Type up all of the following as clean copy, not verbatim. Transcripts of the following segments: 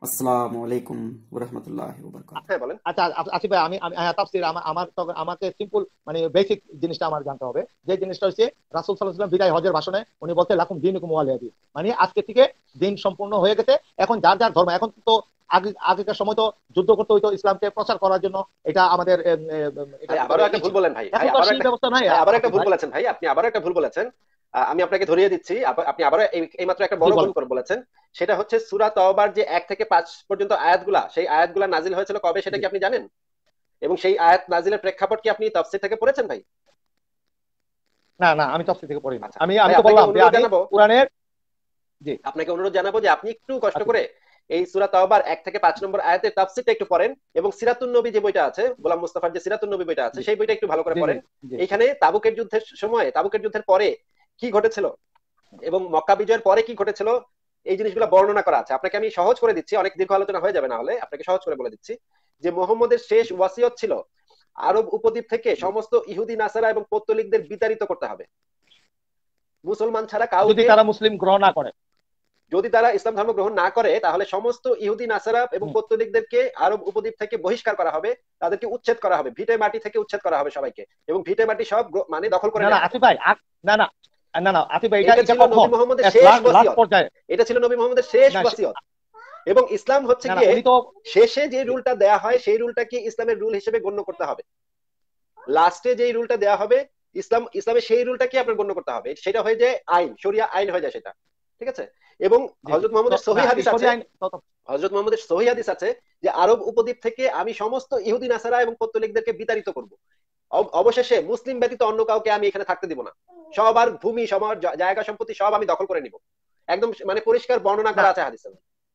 আসসালামু আলাইকুম ওয়া রাহমাতুল্লাহি ওয়া বারাকাতুহু। হ্যাঁ বলেন। আচ্ছা আসিফ ভাই, আমি তাফসীর আমার আমাকে সিম্পল মানে বেসিক জিনিসটা আমার জানতে হবে। যে জিনিসটা হচ্ছে রাসূল সাল্লাল্লাহু আলাইহি ওয়াসাল্লাম বিদায় হজের ভাষণে উনি বলতে লাকুম দীনুকুম ওয়ালিয়া দিন, মানে আজকে থেকে দিন সম্পূর্ণ হয়ে গেছে, এখন যার যার ধর্ম। এখন তো আগেকার সময় তো যুদ্ধ করতে হইতো ইসলামকে প্রচার করার জন্য, এটা আমাদের ভাই এটার ভিতরে আবারও একটা ভুল ছিল। বলেন ভাই, এখন তো আর সেই ব্যবস্থা নাই। ভাই আবারও একটা আসিফ ভুল ভাই, বলেছেন ভাই, আপনি আবারও একটা ভুল বলেছেন। আমি আপনাকে ধরিয়ে দিচ্ছি, আপনি আবারও এইমাত্র একটা জি বড় ভুল বলেন। করে বলেছেন। সেটা হচ্ছে সূরা তওবার যে 1 থেকে 5 পর্যন্ত আয়াতগুলা, সেই আয়াতগুলা নাজিল হয়েছিল কবে সেটা জি। কি আপনি জানেন? এবং সেই আয়াত নাজিলের প্রেক্ষাপট কি আপনি তাফসীর থেকে পড়েছেন ভাই? না না, আমি তাফসীর থেকে পড়িনি। আচ্ছা আমি ভাই, আমি তো আপনাকে বললাম যে অনুরোধ আমি জানাবো, কোরআনের। জি। যে আপনি একটু কষ্ট আসিফ করে ভাই। এই সূরা তাওবার 1 থেকে 5 নম্বর আয়াতের তাফসীরটা একটু পড়েন, এবং সিরাতুন নবী যে বইটা আছে, গোলাম মুস্তাফার যে সিরাতুন নবী বইটা আছে, জি সেই বইটা একটু ভালো করে জি জি পড়েন। জি। এইখানে তাবুকের যুদ্ধের সময়, তাবুকের যুদ্ধের পরে কি ঘটেছিল এবং মক্কা বিজয়ের পরে কি ঘটেছিল, এই জিনিসগুলো বর্ণনা করা আছে। আপনাকে আমি সহজ করে দিচ্ছি, অনেক দীর্ঘ আলোচনা হয়ে যাবে না হলে, আপনাকে সহজ করে বলে দিচ্ছি যে মোহাম্মদের শেষ ওয়াসিয়ত ছিল আরব উপদ্বীপ থেকে জি। সমস্ত ইহুদি নাসারা এবং পৌত্তলিকদের বিতাড়িত করতে হবে, মুসলমান ছাড়া যদি কাউকে। তারা মুসলিম গ্রহণ না করে। যদি তারা ইসলাম ধর্ম গ্রহণ না করে তাহলে সমস্ত ইহুদি নাসারা এবং হুম। পৌত্তলিকদেরকে আরব উপদ্বীপ থেকে বহিষ্কার করা হবে, তাদেরকে উচ্ছেদ করা হবে, ভিটে মাটি থেকে উচ্ছেদ করা হবে সবাইকে, এবং ভিটে মাটি সব মানে দখল করে না না নেওয়া হবে। আসিফ ভাই, না না না না আসিফ ভাই, এটা এটা এটা ছিল নবী কখন? মোহাম্মদের শেষ লাস্ট ওয়াসিয়ত, পর্যায়ে। এটা ছিল নবী মোহাম্মদের শেষ না ওয়াসিয়ত। এবং ইসলাম হচ্ছে না না, গিয়ে উনি তো। শেষে যে জি। রুলটা দেয়া হয় সেই রুলটাকে ইসলামের রুল হিসেবে গণ্য করতে হবে। লাস্টে যে রুলটা দেয়া হবে ইসলামের সেই রুলটাকে আপনার গণ্য করতে হবে, সেটা হয়ে যায় আইন, শরিয়া আইন হয়ে যায় সেটা। ঠিক আছে? এবং জি জি। হযরত তো মুহাম্মদের না, সহিহ এই হাদিস আছে, শরিয়া আইন হযরত মুহাম্মদের সহিহ হাদিস আছে যে আরব উপদ্বীপ থেকে আমি সমস্ত ইহুদি নাসারা এবং পৌত্তলিকদেরকে বিতাড়িত করব, অবশেষে মুসলিম ব্যতীত অন্য কাউকে আমি এখানে থাকতে দিব না, সবার ভূমি, সবার জায়গা সম্পত্তি সব আমি দখল করে নিব। একদম মানে পরিষ্কার বর্ণনা না করা আছে হাদিসে।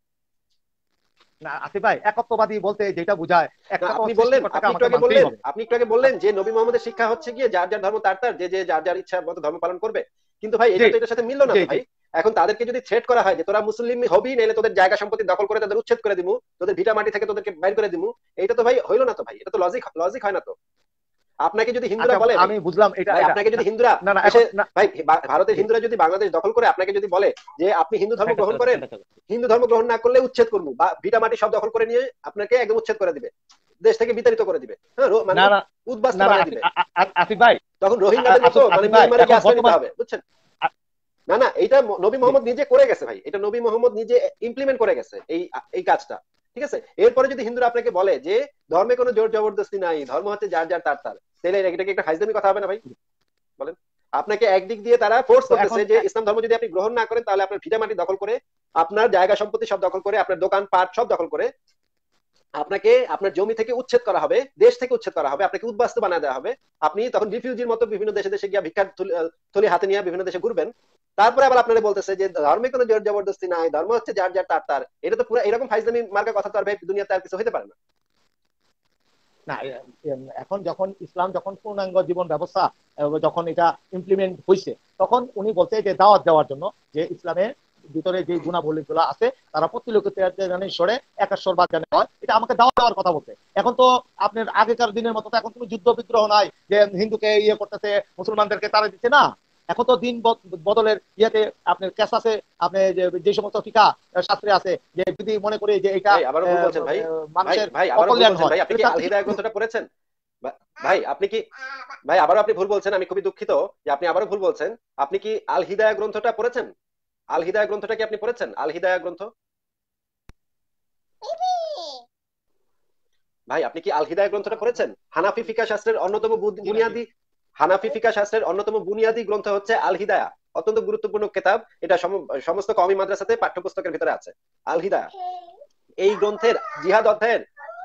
না আসিফ ভাই, একত্ববাদী বলতে যেটা বোঝায়, না একটা তো আপনি বললেন, সৃষ্টিকর্তাকে আমাকে মানতেই হবে। আপনি একটু আগে বললেন যে নবী মোহাম্মদের শিক্ষা হচ্ছে গিয়ে যার যার ধর্ম তার তার, যে যে যার যার ইচ্ছা মতো ধর্ম পালন করবে। কিন্তু ভাই জি এটা তো এটার সাথে মিললো না জি তো জি। ভাই। এখন তাদেরকে যদি থ্রেট করা হয় যে তোরা মুসলিম হবি, নাইলে তোদের জায়গা সম্পত্তি দখল করে তাদের উচ্ছেদ করে দিমু, তোদের ভিটা মাটি থেকে তোদেরকে বাইর করে দিমু, এটা তো ভাই হইলো না তো ভাই, এটা তো লজিক লজিক হয় না তো। আপনাকে যদি হিন্দুরা আচ্ছা, বলে ভাই, আমি বুঝলাম এটা ভাই এটা আপনাকে না যদি হিন্দুরা না না, এসে, এখন না। ভাই ভারতের জি। হিন্দুরা যদি বাংলাদেশ দখল করে আপনাকে যদি বলে যে আপনি হিন্দু ধর্ম সেন্টার গ্রহণ চালাচ্ছে, করেন, সেন্টার চালাচ্ছে। হিন্দু ধর্ম গ্রহণ না করলে উচ্ছেদ করবো, বা ভিটা মাটি সব দখল করে নিয়ে আপনাকে একদম উচ্ছেদ করে দিবে, দেশ থেকে বিতাড়িত করে দিবে, হ্যাঁ মানে না না উদ্বাস্তু না না, বানায় দিবে, আসিফ ভাই। তখন রোহিঙ্গাদের মতো মানে আসিফ ভাই, মিয়ানমারে এখন গিয়ে আশ্রয় নিতে বর্তমান। হবে, বুঝছেন? না না, এটা নবী জি। মোহাম্মদ নিজে করে গেছে ভাই, এটা নবী মোহাম্মদ নিজে ইমপ্লিমেন্ট করে গেছে এই এই কাজটা। ঠিক আছে? এরপরে যদি হিন্দুরা আপনাকে বলে যে ধর্মে কোনো জোর জবরদস্তি নাই, ধর্ম হচ্ছে যার যার তার তার, তাহলে এটা কি একটা ফাইজলামি কথা হবে না ভাই? বলেন। আপনাকে একদিক দিয়ে তারা ফোর্স তো এখন করতেছে যে ইসলাম ধর্ম যদি আপনি গ্রহণ না করেন তাহলে আপনার ভিটা মাটি দখল করে, আপনার জায়গা সম্পত্তি সব দখল করে, আপনার দোকান পাট সব দখল করে, আপনাকে আপনার জমি থেকে উচ্ছেদ করা হবে, দেশ থেকে উচ্ছেদ করা হবে, আপনাকে উদ্বাস্তু বানিয়ে দেওয়া হবে। আপনি তখন রিফিউজির মতো বিভিন্ন দেশে দেশে গিয়ে ভিক্ষার থলি হাতে নিয়ে বিভিন্ন দেশে ঘুরবেন। তারপরে আবার আপনারা বলতেছে যে ধর্মে কোনো জোর জবরদস্তি নাই, ধর্ম হচ্ছে যার যার তার তার। এটা তো পুরো এরকম ফাইজলামি মার্কা কথা তো আর ভাই দুনিয়াতে আর কিছু হতে পারে না। না, এখন যখন ইসলাম যখন পূর্ণাঙ্গ জীবন ব্যবস্থা যখন এটা ইমপ্লিমেন্ট হয়েছে, তখন উনি বলতে যে দাওয়াত দেওয়ার জন্য যে ইসলামের ভিতরে যে গুণাবলী গুলো আছে তারা প্রতি লোকের সরে একাশ্বরবাদ জানে হয়, এটা আমাকে দাওয়াত দেওয়ার কথা বলতে। এখন তো আপনার আগেকার দিনের মতো তো এখন কোনো যুদ্ধ বিগ্রহ নাই যে হিন্দুকে ইয়ে করতেছে, মুসলমানদেরকে তারা দিচ্ছে না। এখন তো দিন বদলের ইয়েতে আপনার ক্যাশ আছে, আপনি যে সমস্ত টিকা শাস্ত্রে আছে যে যদি মনে করি যে এটা ভাই আবারও ভুল বলছেন ভাই, ভাই মানুষের ভাই আবারও ভুল অকল্যাণ বলছেন হয়, ভাই। আপনি কি তার আল থেকে। হিদায়াহ গ্রন্থটা পড়েছেন? ভাই আপনি কি, ভাই আবারও আপনি ভুল বলছেন, আমি খুবই দুঃখিত যে আপনি আবারও ভুল বলছেন। আপনি কি আল হিদায়াহ গ্রন্থটা পড়েছেন? আল হিদায়াহ গ্রন্থটা কি আপনি পড়েছেন? আল হিদায়াহ গ্রন্থ, ভাই আপনি কি আল হিদায়াহ গ্রন্থটা পড়েছেন? হানাফি ফিকাহ শাস্ত্রের অন্যতম জি ভাই, জি বুনিয়াদী, হানাফি ফিকাহ শাস্ত্রের অন্যতম বুনিয়াদী গ্রন্থ হচ্ছে আল হিদায়াহ। অত্যন্ত গুরুত্বপূর্ণ কিতাব এটা, সমস্ত কওমি মাদ্রাসাতে পাঠ্যপুস্তকের ভিতরে আছে আল হিদায়াহ। এই গ্রন্থের জিহাদ অধ্যায়ের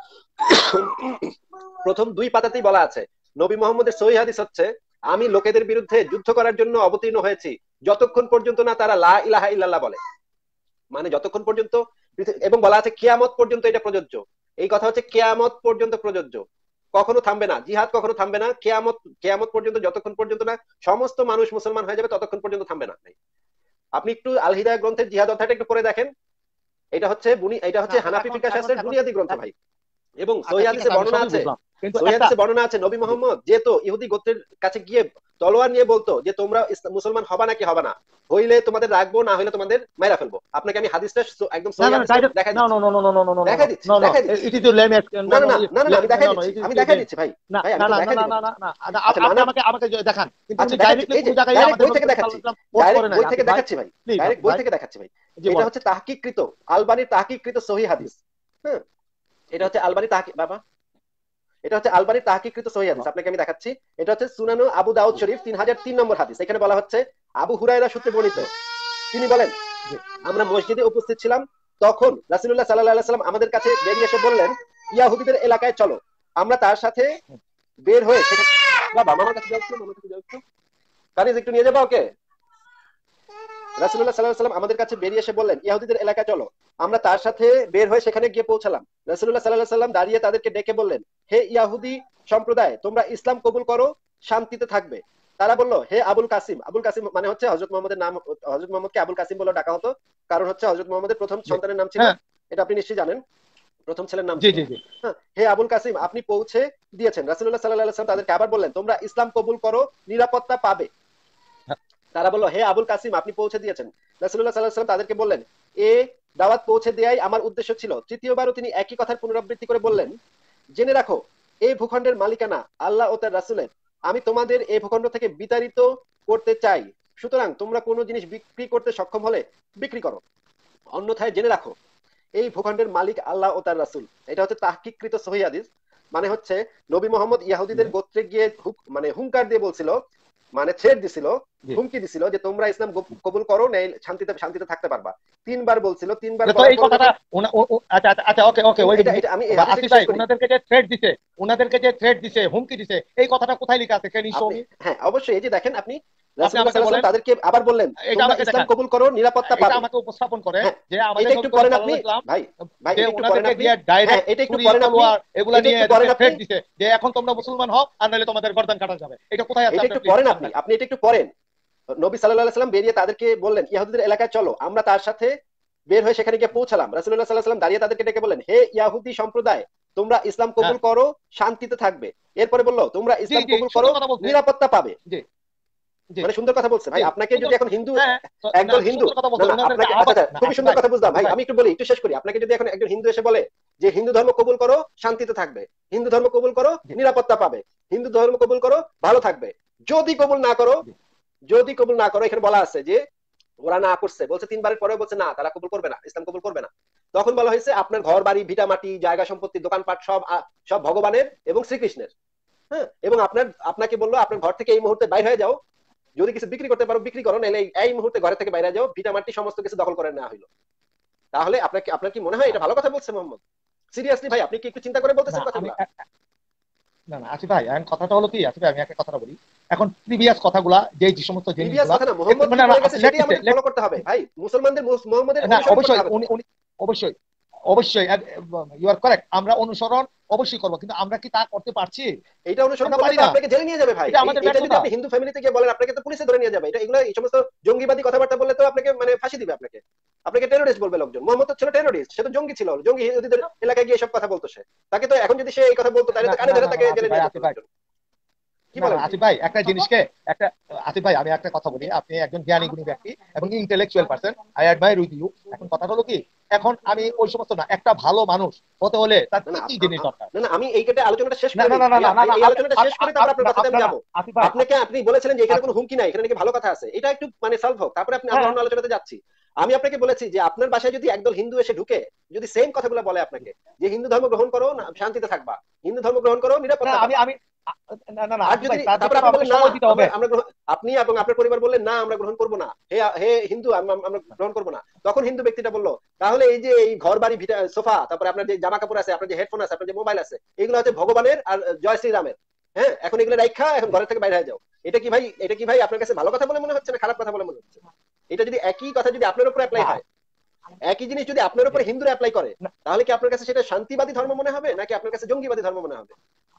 প্রথম 2 পাতাতেই বলা আছে, নবী মোহাম্মদের সহিহ হাদিস হচ্ছে, আমি লোকেদের বিরুদ্ধে যুদ্ধ করার জন্য অবতীর্ণ হয়েছি যতক্ষণ পর্যন্ত না তারা লা ইলাহা ইল্লাল্লাহ বলে, মানে যতক্ষণ পর্যন্ত, এবং বলা আছে কিয়ামত পর্যন্ত এটা প্রযোজ্য। এই কথা হচ্ছে কিয়ামত পর্যন্ত প্রযোজ্য, কখনো থামবে না জিহাদ, কখনো থামবে না, কিয়ামত কিয়ামত পর্যন্ত, যতক্ষণ পর্যন্ত না সমস্ত মানুষ মুসলমান হয়ে যাবে ততক্ষণ পর্যন্ত থামবে না। আপনি একটু আল হিদায়াহ গ্রন্থের জিহাদ অধ্যায়টা একটু পড়ে দেখেন। এটা হচ্ছে না হানাফি এখন ফিকাহ এখন শাস্ত্রের এখন বুনিয়াদী গ্রন্থ ভাই। এবং আচ্ছা সহিহ ঠিক হাদিসে আছে, আমি বর্ণনা সবই আছে, বুঝলাম, কিন্তু সহিহ একটা হাদিসে বর্ণনা আছে নবী মোহাম্মদ যেহেতু ইহুদি গোত্রের কাছে গিয়ে তলোয়ার নিয়ে বলতো যে তোমরা মুসলমান হবা নাকি হবা না, হইলে তোমাদের রাখবো, না হইলে তোমাদের মাইরা ফেলবো। আপনাকে আমি হাদিসটা একদম না সহিহ না হাদিসটা ডাইরেক্ট, দেখাই না দিচ্ছি, no no no no no no no no দেখাই দিচ্ছি, নো নো, দেখাই দিচ্ছি। ইট ইজ লেম, না না না না না না, আমি দেখাই নো নো, দিচ্ছি, ইট ইজ আমি দেখাই দিচ্ছি ভাই, না ভাই আমি না তো না না দেখাই না দিব। না না না, আচ্ছা আপনি মানব, আমাকে আমাকে দেখান, কিন্তু আচ্ছা উনি দেখাচ্ছি, ডাইরেক্টলি এই যে কোনো জায়গায় ডাইরেক্ট আমাদের বই নবী থেকে করিম দেখাচ্ছি, সাল্লাল্লাহু আলাইহি ওয়াসাল্লাম কোট করে নাই। বই থেকে আসিফ ভাই দেখাচ্ছি ভাই, প্লিজ, ডাইরেক্ট আসিফ বই ভাই থেকে দেখাচ্ছি ভাই। জি এটা বলেন। হচ্ছে তাহকিককৃত আলবানির তাহকিককৃত সহিহ হাদিস। হ্যাঁ, এটা হচ্ছে আলবানির তাহকিক বাবা, এটা হচ্ছে আলবানির তাহকিককৃত সহিহ হাদিস, আপনাকে আমি দেখাচ্ছি। এটা হচ্ছে সুনানু আবু দাউদ শরীফ 3003 নম্বর হাদিস। এখানে বলা হচ্ছে আবু হুরায়রা সূত্রে বর্ণিত, তিনি বলেন জি আমরা মসজিদে উপস্থিত ছিলাম, তখন রাসূলুল্লাহ সাল্লাল্লাহু আলাইহি সাল্লাম আমাদের কাছে বেরিয়ে এসে বললেন, ইয়াহুদীদের এলাকায় চলো। আমরা তার সাথে বের হয়ে সেখানে, বাবা মামার কাছে যাও একটু, মামার কাছে যাও একটু, কানিজ একটু নিয়ে যাবা ওকে। রাসূলুল্লাহ সাল্লাল্লাহু আলাইহি সাল্লাম আমাদের কাছে বেরিয়ে এসে বললেন, ইহুদিদের এলাকায় চলো। আমরা তার সাথে বের হয়ে সেখানে গিয়ে পৌঁছালাম। রাসূলুল্লাহ সাল্লাল্লাহু আলাইহি সাল্লাম দাঁড়িয়ে তাদেরকে ডেকে বললেন, হে ইহুদি সম্প্রদায়, তোমরা ইসলাম কবুল করো, শান্তিতে থাকবে। তারা বলল, হে আবুল কাসিম। আবুল কাসিম মানে হচ্ছে হযরত মুহাম্মদের নাম, হযরত মুহাম্মদকে আবুল কাসিম বলে ডাকা হতো, কারণ হচ্ছে হযরত মুহাম্মদের প্রথম জি সন্তানের নাম ছিল, হ্যাঁ এটা আপনি নিশ্চয়ই জানেন, প্রথম ছেলের নাম জি ছিল। জি জি হ্যাঁ, হে আবুল কাসিম, আপনি পৌঁছে দিয়েছেন। রাসূলুল্লাহ সাল্লাল্লাহু আলাইহি সাল্লাম তাদেরকে আবার বললেন, তোমরা ইসলাম কবুল করো, নিরাপত্তা পাবে। হ্যাঁ, তারা বলল, হে আবুল কাসিম, আপনি পৌঁছে দিয়েছেন। রাসূলুল্লাহ সাল্লাল্লাহু আলাইহি ওয়াসাল্লাম তাদেরকে বললেন, এ দাওয়াত পৌঁছে দেয়াই আমার উদ্দেশ্য ছিল। তৃতীয়বারও তিনি একই কথার পুনরাবৃত্তি করে বললেন, জেনে রাখো এই ভূখণ্ডের মালিকানা আল্লাহ ও তার রাসূলের। আমি তোমাদের এই ভূখণ্ড থেকে বিতাড়িত করতে চাই, সুতরাং তোমরা কোনো জিনিস বিক্রি করতে সক্ষম হলে বিক্রি করো, অন্যথায় জেনে রাখো এই ভূখণ্ডের মালিক আল্লাহ ও তার রাসূল। এটা হচ্ছে তাহকিককৃত সহিহ হাদিস। মানে হচ্ছে নবী মোহাম্মদ ইহুদিদের গোত্রে গিয়ে মানে হুঙ্কার দিয়ে বলছিল, মানে থ্রেট দিছিল, জি হুমকি দিছিল যে তোমরা ইসলাম কবুল করো, নেই শান্তিতে শান্তিতে থাকতে পারবা। তিনবার বলছিল, তিনবার তো বলার এই পর কথাটা যখন, আচ্ছা আচ্ছা আচ্ছা, ওকে ওকে, ওয়েট এ এটা মিনিট। এটা আমি এই হাদিসটা আসিফ একটু ভাই শেষ করি। ওনাদেরকে যে থ্রেট দিছে, ওনাদেরকে যে থ্রেট দিছে, হুমকি দিছে, এই কথাটা কোথায় লেখা আছে? ক্যান ইউ শো আপনি, মি? হ্যাঁ অবশ্যই, এই যে দেখেন আপনি, আপনি রাসূলুল্লাহ আমাকে সাল্লাল্লাহু আলাইহি বলেন, ওয়াসাল্লাম তাদেরকে আবার বললেন, এটা তোমরা আমাকে ইসলাম দেখান, কবুল করো, নিরাপত্তা এটা পাবে। আমাকে উপস্থাপন করেন হ্যাঁ, যে আমাদের এটা নবী একটু করিম করেন আপনি সাল্লাল্লাহু আলাইহি ওয়াসাল্লাম ভাই, ভাই যে এটা একটু করেন ওনাদেরকে আপনি, দিয়ে হ্যাঁ ডাইরেক্ট এটা একটু ছুরি করেন আপনি, তলোয়ার এগুলা এটা নিয়ে একটু করেন এদেরকে আপনি, থ্রেট দিছে যে এখন তোমরা মুসলমান হও আর নাহলে তোমাদের গর্দান কাটা যাবে। এটা কোথায় আছে? এটা আপনি একটু প্লিজ করেন বলেন আপনি, না। আপনি এটা একটু করেন। নবী সাল্লাল্লাহু আলাইহি সাল্লাম বেরিয়ে তাদেরকে বললেন, ইহুদিদের এলাকায় চলো। আমরা তার সাথে বের হয়ে সেখানে গিয়ে পৌঁছালাম। রাসূলুল্লাহ সাল্লাল্লাহু আলাইহি সাল্লাম দাঁড়িয়ে তাদেরকে ডেকে বললেন, হে ইহুদি সম্প্রদায়, তোমরা ইসলাম হ্যাঁ কবুল করো, শান্তিতে থাকবে। এরপরে বলল, তোমরা জি ইসলাম জি, কবুল করো, সুন্দর কথা বলছে। নিরাপত্তা পাবে। জি জি মানে সুন্দর কথা বলছে ভাই। জি, আপনাকে সুন্দর। যদি এখন হিন্দু, হ্যাঁ তো না, একদল হিন্দু, সুন্দর কথা না বলছে, না ওনাদেরকে আপনাকে, আচ্ছা আহ্বান আচ্ছা, না। খুবই আসিফ সুন্দর ভাই, কথা বুঝলাম আসিফ ভাই, ভাই, আমি একটু বলি, একটু শেষ করি। আপনাকে যদি এখন একজন হিন্দু এসে বলে যে হিন্দু ধর্ম কবুল করো, শান্তিতে থাকবে, হিন্দু ধর্ম কবুল করো, জি নিরাপত্তা পাবে, হিন্দু ধর্ম কবুল করো, ভালো থাকবে। যদি কবুল না করো, জি যদি কবুল না করো, এখানে বলা আছে যে ওরা না করছে, বলছে তিনবারের পরে বলছে না, তারা কবুল করবে না, ইসলাম কবুল করবে না। তখন বলা হয়েছে আপনার ঘর বাড়ি ভিটা মাটি জায়গা সম্পত্তি দোকানপাট সব সব ভগবানের এবং শ্রীকৃষ্ণের। হ্যাঁ, এবং আপনাকে বললো আপনার ঘর থেকে এই মুহূর্তে বাইরে হয়ে যাও, যদি কিছু বিক্রি করতে পারো বিক্রি করো, নাহলে এই মুহূর্তে ঘরে থেকে বাইরে যাও, ভিটা মাটি সমস্ত কিছু দখল করে নেওয়া হইলো। তাহলে আপনাকে, আপনার কি মনে হয় এটা ভালো কথা বলছে মোহাম্মদ? সিরিয়াসলি ভাই, আপনি কি একটু চিন্তা করে না বলতেছেন আমি কথাগুলো? না না আসিফ ভাই, এখন কথাটা হলো কি, আসিফ ভাই আমি একটা কথা বলি। এখন প্রিভিয়াস কথাগুলা যে সমস্ত প্রিভিয়াস জিনিসগুলা কথা না, মোহাম্মদ কি না না বলে গেছে সেটাই আমাদের লেট ফলো করতে হবে ভাই, মুসলমানদের মোহাম্মদের না অনুসরণ করতে অবশ্যই হবে তো। উনি উনি অবশ্যই অবশ্যই ইউ আর কারেক্ট, আমরা অনুসরণ অবশ্যই করবো, কিন্তু আমরা কি তা করতে পারছি? এটা অনুসরণ আমরা করলে পারি তো না, আপনাকে জেলে নিয়ে যাবে ভাই। এটা আমাদের এটা যদি ব্যর্থতা। আপনি হিন্দু ফ্যামিলিতে গিয়ে বলেন, আপনাকে তো পুলিশে ধরে নিয়ে যাবে। এটা এগুলো এই সমস্ত জঙ্গিবাদী কথাবার্তা বললে তো আপনাকে মানে ফাঁসি দিবে, আপনাকে আপনাকে টেরোরিস্ট বলবে লোকজন। মোহাম্মদ তো ছিল টেরোরিস্ট, সে তো জঙ্গি ছিল, জঙ্গি ইহুদিদের এলাকায় গিয়ে সব কথা বলতো সে। তাকে তো এখন যদি সে এই কথা বলতো তাহলে না তো কানে না ধরে না না তাকে আসিফ জেলে ভাই, নিয়ে যেত আসিফ ভাই, লোকজন। কি না না বলেন ভাই? আসিফ ভাই, একটা জিনিসকে একটা আসিফ ভাই, আমি একটা কথা বলি, আপনি একজন জ্ঞানী গুণী ব্যক্তি এবং intellectual person, I admire with you. এখন কথাটা হলো কি, এখন আমি ওই সমস্ত না, একটা ভালো মানুষ হতে হলে তার না কি না কি জিনিস দরকার? না না, আমি এই কেটে আলোচনাটা শেষ না করে না নেই না না ভাইয়া, না না ভাই না, এই আলোচনাটা শেষ করে তারপর আপনার কথাতে আমি না না যাবো। আসিফ ভাই, আপনাকে, আপনি বলেছিলেন যে এখানে আচ্ছা, কোনো হুমকি নাই, এখানে নাকি ভালো কথা আছে, এটা একটু মানে সলভ হোক, তারপরে আপনি আমরা হ্যাঁ অন্য আলোচনাতে যাচ্ছি। আমি আপনাকে বলেছি যে আপনার বাসায় যদি একদল হিন্দু এসে ঢুকে, যদি সেম কথাগুলো বলে আপনাকে যে হিন্দু ধর্ম গ্রহণ করো না শান্তিতে থাকবা, হিন্দু ধর্ম গ্রহণ করো না নিরাপত্তা আমি পাবা, আমি না না না আর আসিফ যদি ভাই, তার তারপর জন্য আপনি আমাকে বলেন না সময় দিতে হবে। আপনি এবং আপনার পরিবার বললেন না আমরা গ্রহণ করবো না, হে হে হিন্দু আমরা গ্রহণ করবো না, তখন হিন্দু ব্যক্তিটা বললো তাহলে এই যে এই ঘর বাড়ি ভিটা সোফা, তারপরে আপনার যে জামা কাপড় আছে, আপনার যে হেডফোন আছে, আপনার যে মোবাইল আছে, এগুলো হচ্ছে ভগবানের আর জয় শ্রীরামের। হ্যাঁ, এখন এগুলো রাখা, এখন ঘরের থেকে বাইরে হয়ে যাও। এটা কি ভাই, এটা কি ভাই আপনার কাছে ভালো কথা বলে মনে হচ্ছে না খারাপ কথা বলে মনে হচ্ছে? এটা যদি একই কথা যদি আপনার উপর অ্যাপ্লাই না হয়, একই জিনিস যদি আপনার উপর হিন্দুরা অ্যাপ্লাই করে, না তাহলে কি আপনার কাছে সেটা শান্তিবাদী ধর্ম মনে হবে নাকি আপনার কাছে জঙ্গিবাদী ধর্ম মনে হবে?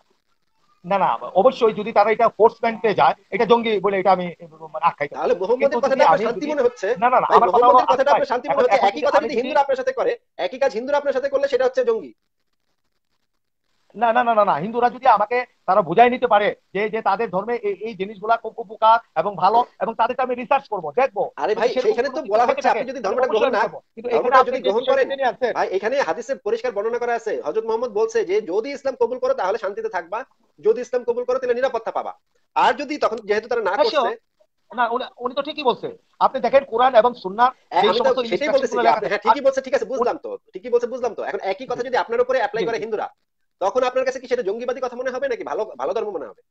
না না, অবশ্যই যদি তারা এটা ফোর্সমেন্টে যায়, এটা জঙ্গি বলে এটা আমি মানে আখ্যায়িত তাহলে করবো। কিন্তু মোহাম্মদের যদি কথাটা আপনার আমি শান্তি যদি মনে হচ্ছে? না না না, ভাই আমার কথা হলো মোহাম্মদের আসিফ কথাটা ভাই, আপনার শান্তি মনে এখন হচ্ছে, এখন একই যদি কথা আমি যদি যদি হিন্দুরা আপনার সাথে করে, একই কাজ হিন্দুরা আপনার সাথে করলে সেটা হচ্ছে জঙ্গি। না না না না না, হিন্দুরা যদি আমাকে তারা বুঝাই নিতে পারে যে যে তাদের ধর্মে এই এই জিনিসগুলা খুব উপকার এবং ভালো, এবং তাদেরকে আমি রিসার্চ করবো, দেখবো আরে যদি ভাই সেরকম সেইখানে কোনো তো কিছু বলা থেকে হচ্ছে থাকে আপনি যদি তাহলে ধর্মটা অবশ্যই গ্রহণ আমি না, করবো। কিন্তু এখানে ধর্মটা আপনি যদি যে গ্রহণ বিষয়টা করেন, টেনে আনছেন, ভাই এখানে হাদিসে পরিষ্কার বর্ণনা করা আছে, হযরত মুহাম্মদ বলছে যে যদি ইসলাম কবুল করো তাহলে শান্তিতে থাকবা, যদি ইসলাম কবুল করো তাহলে নিরাপত্তা পাবা। আর যদি তখন যেহেতু তারা না হ্যাঁ করছে, না উনি উনি তো ঠিকই বলছে। আপনি দেখেন কোরআন এবং সুন্নাহ যে আমি তো সমস্ত সেটাই ইনস্ট্রাকশন বলতেছি গুলো যে লেখা আপনি থাকে, হ্যাঁ আর ঠিকই বলছে, ঠিক আছে বুঝলাম তো, ঠিকই বলছে বুঝলাম তো। এখন একই কথা যদি আপনার উপরে অ্যাপ্লাই জি করে জি হিন্দুরা, তখন আপনার কাছে কি সেটা জঙ্গিবাদী কথা মনে হবে নাকি ভালো ভালো ধর্ম মনে হবে?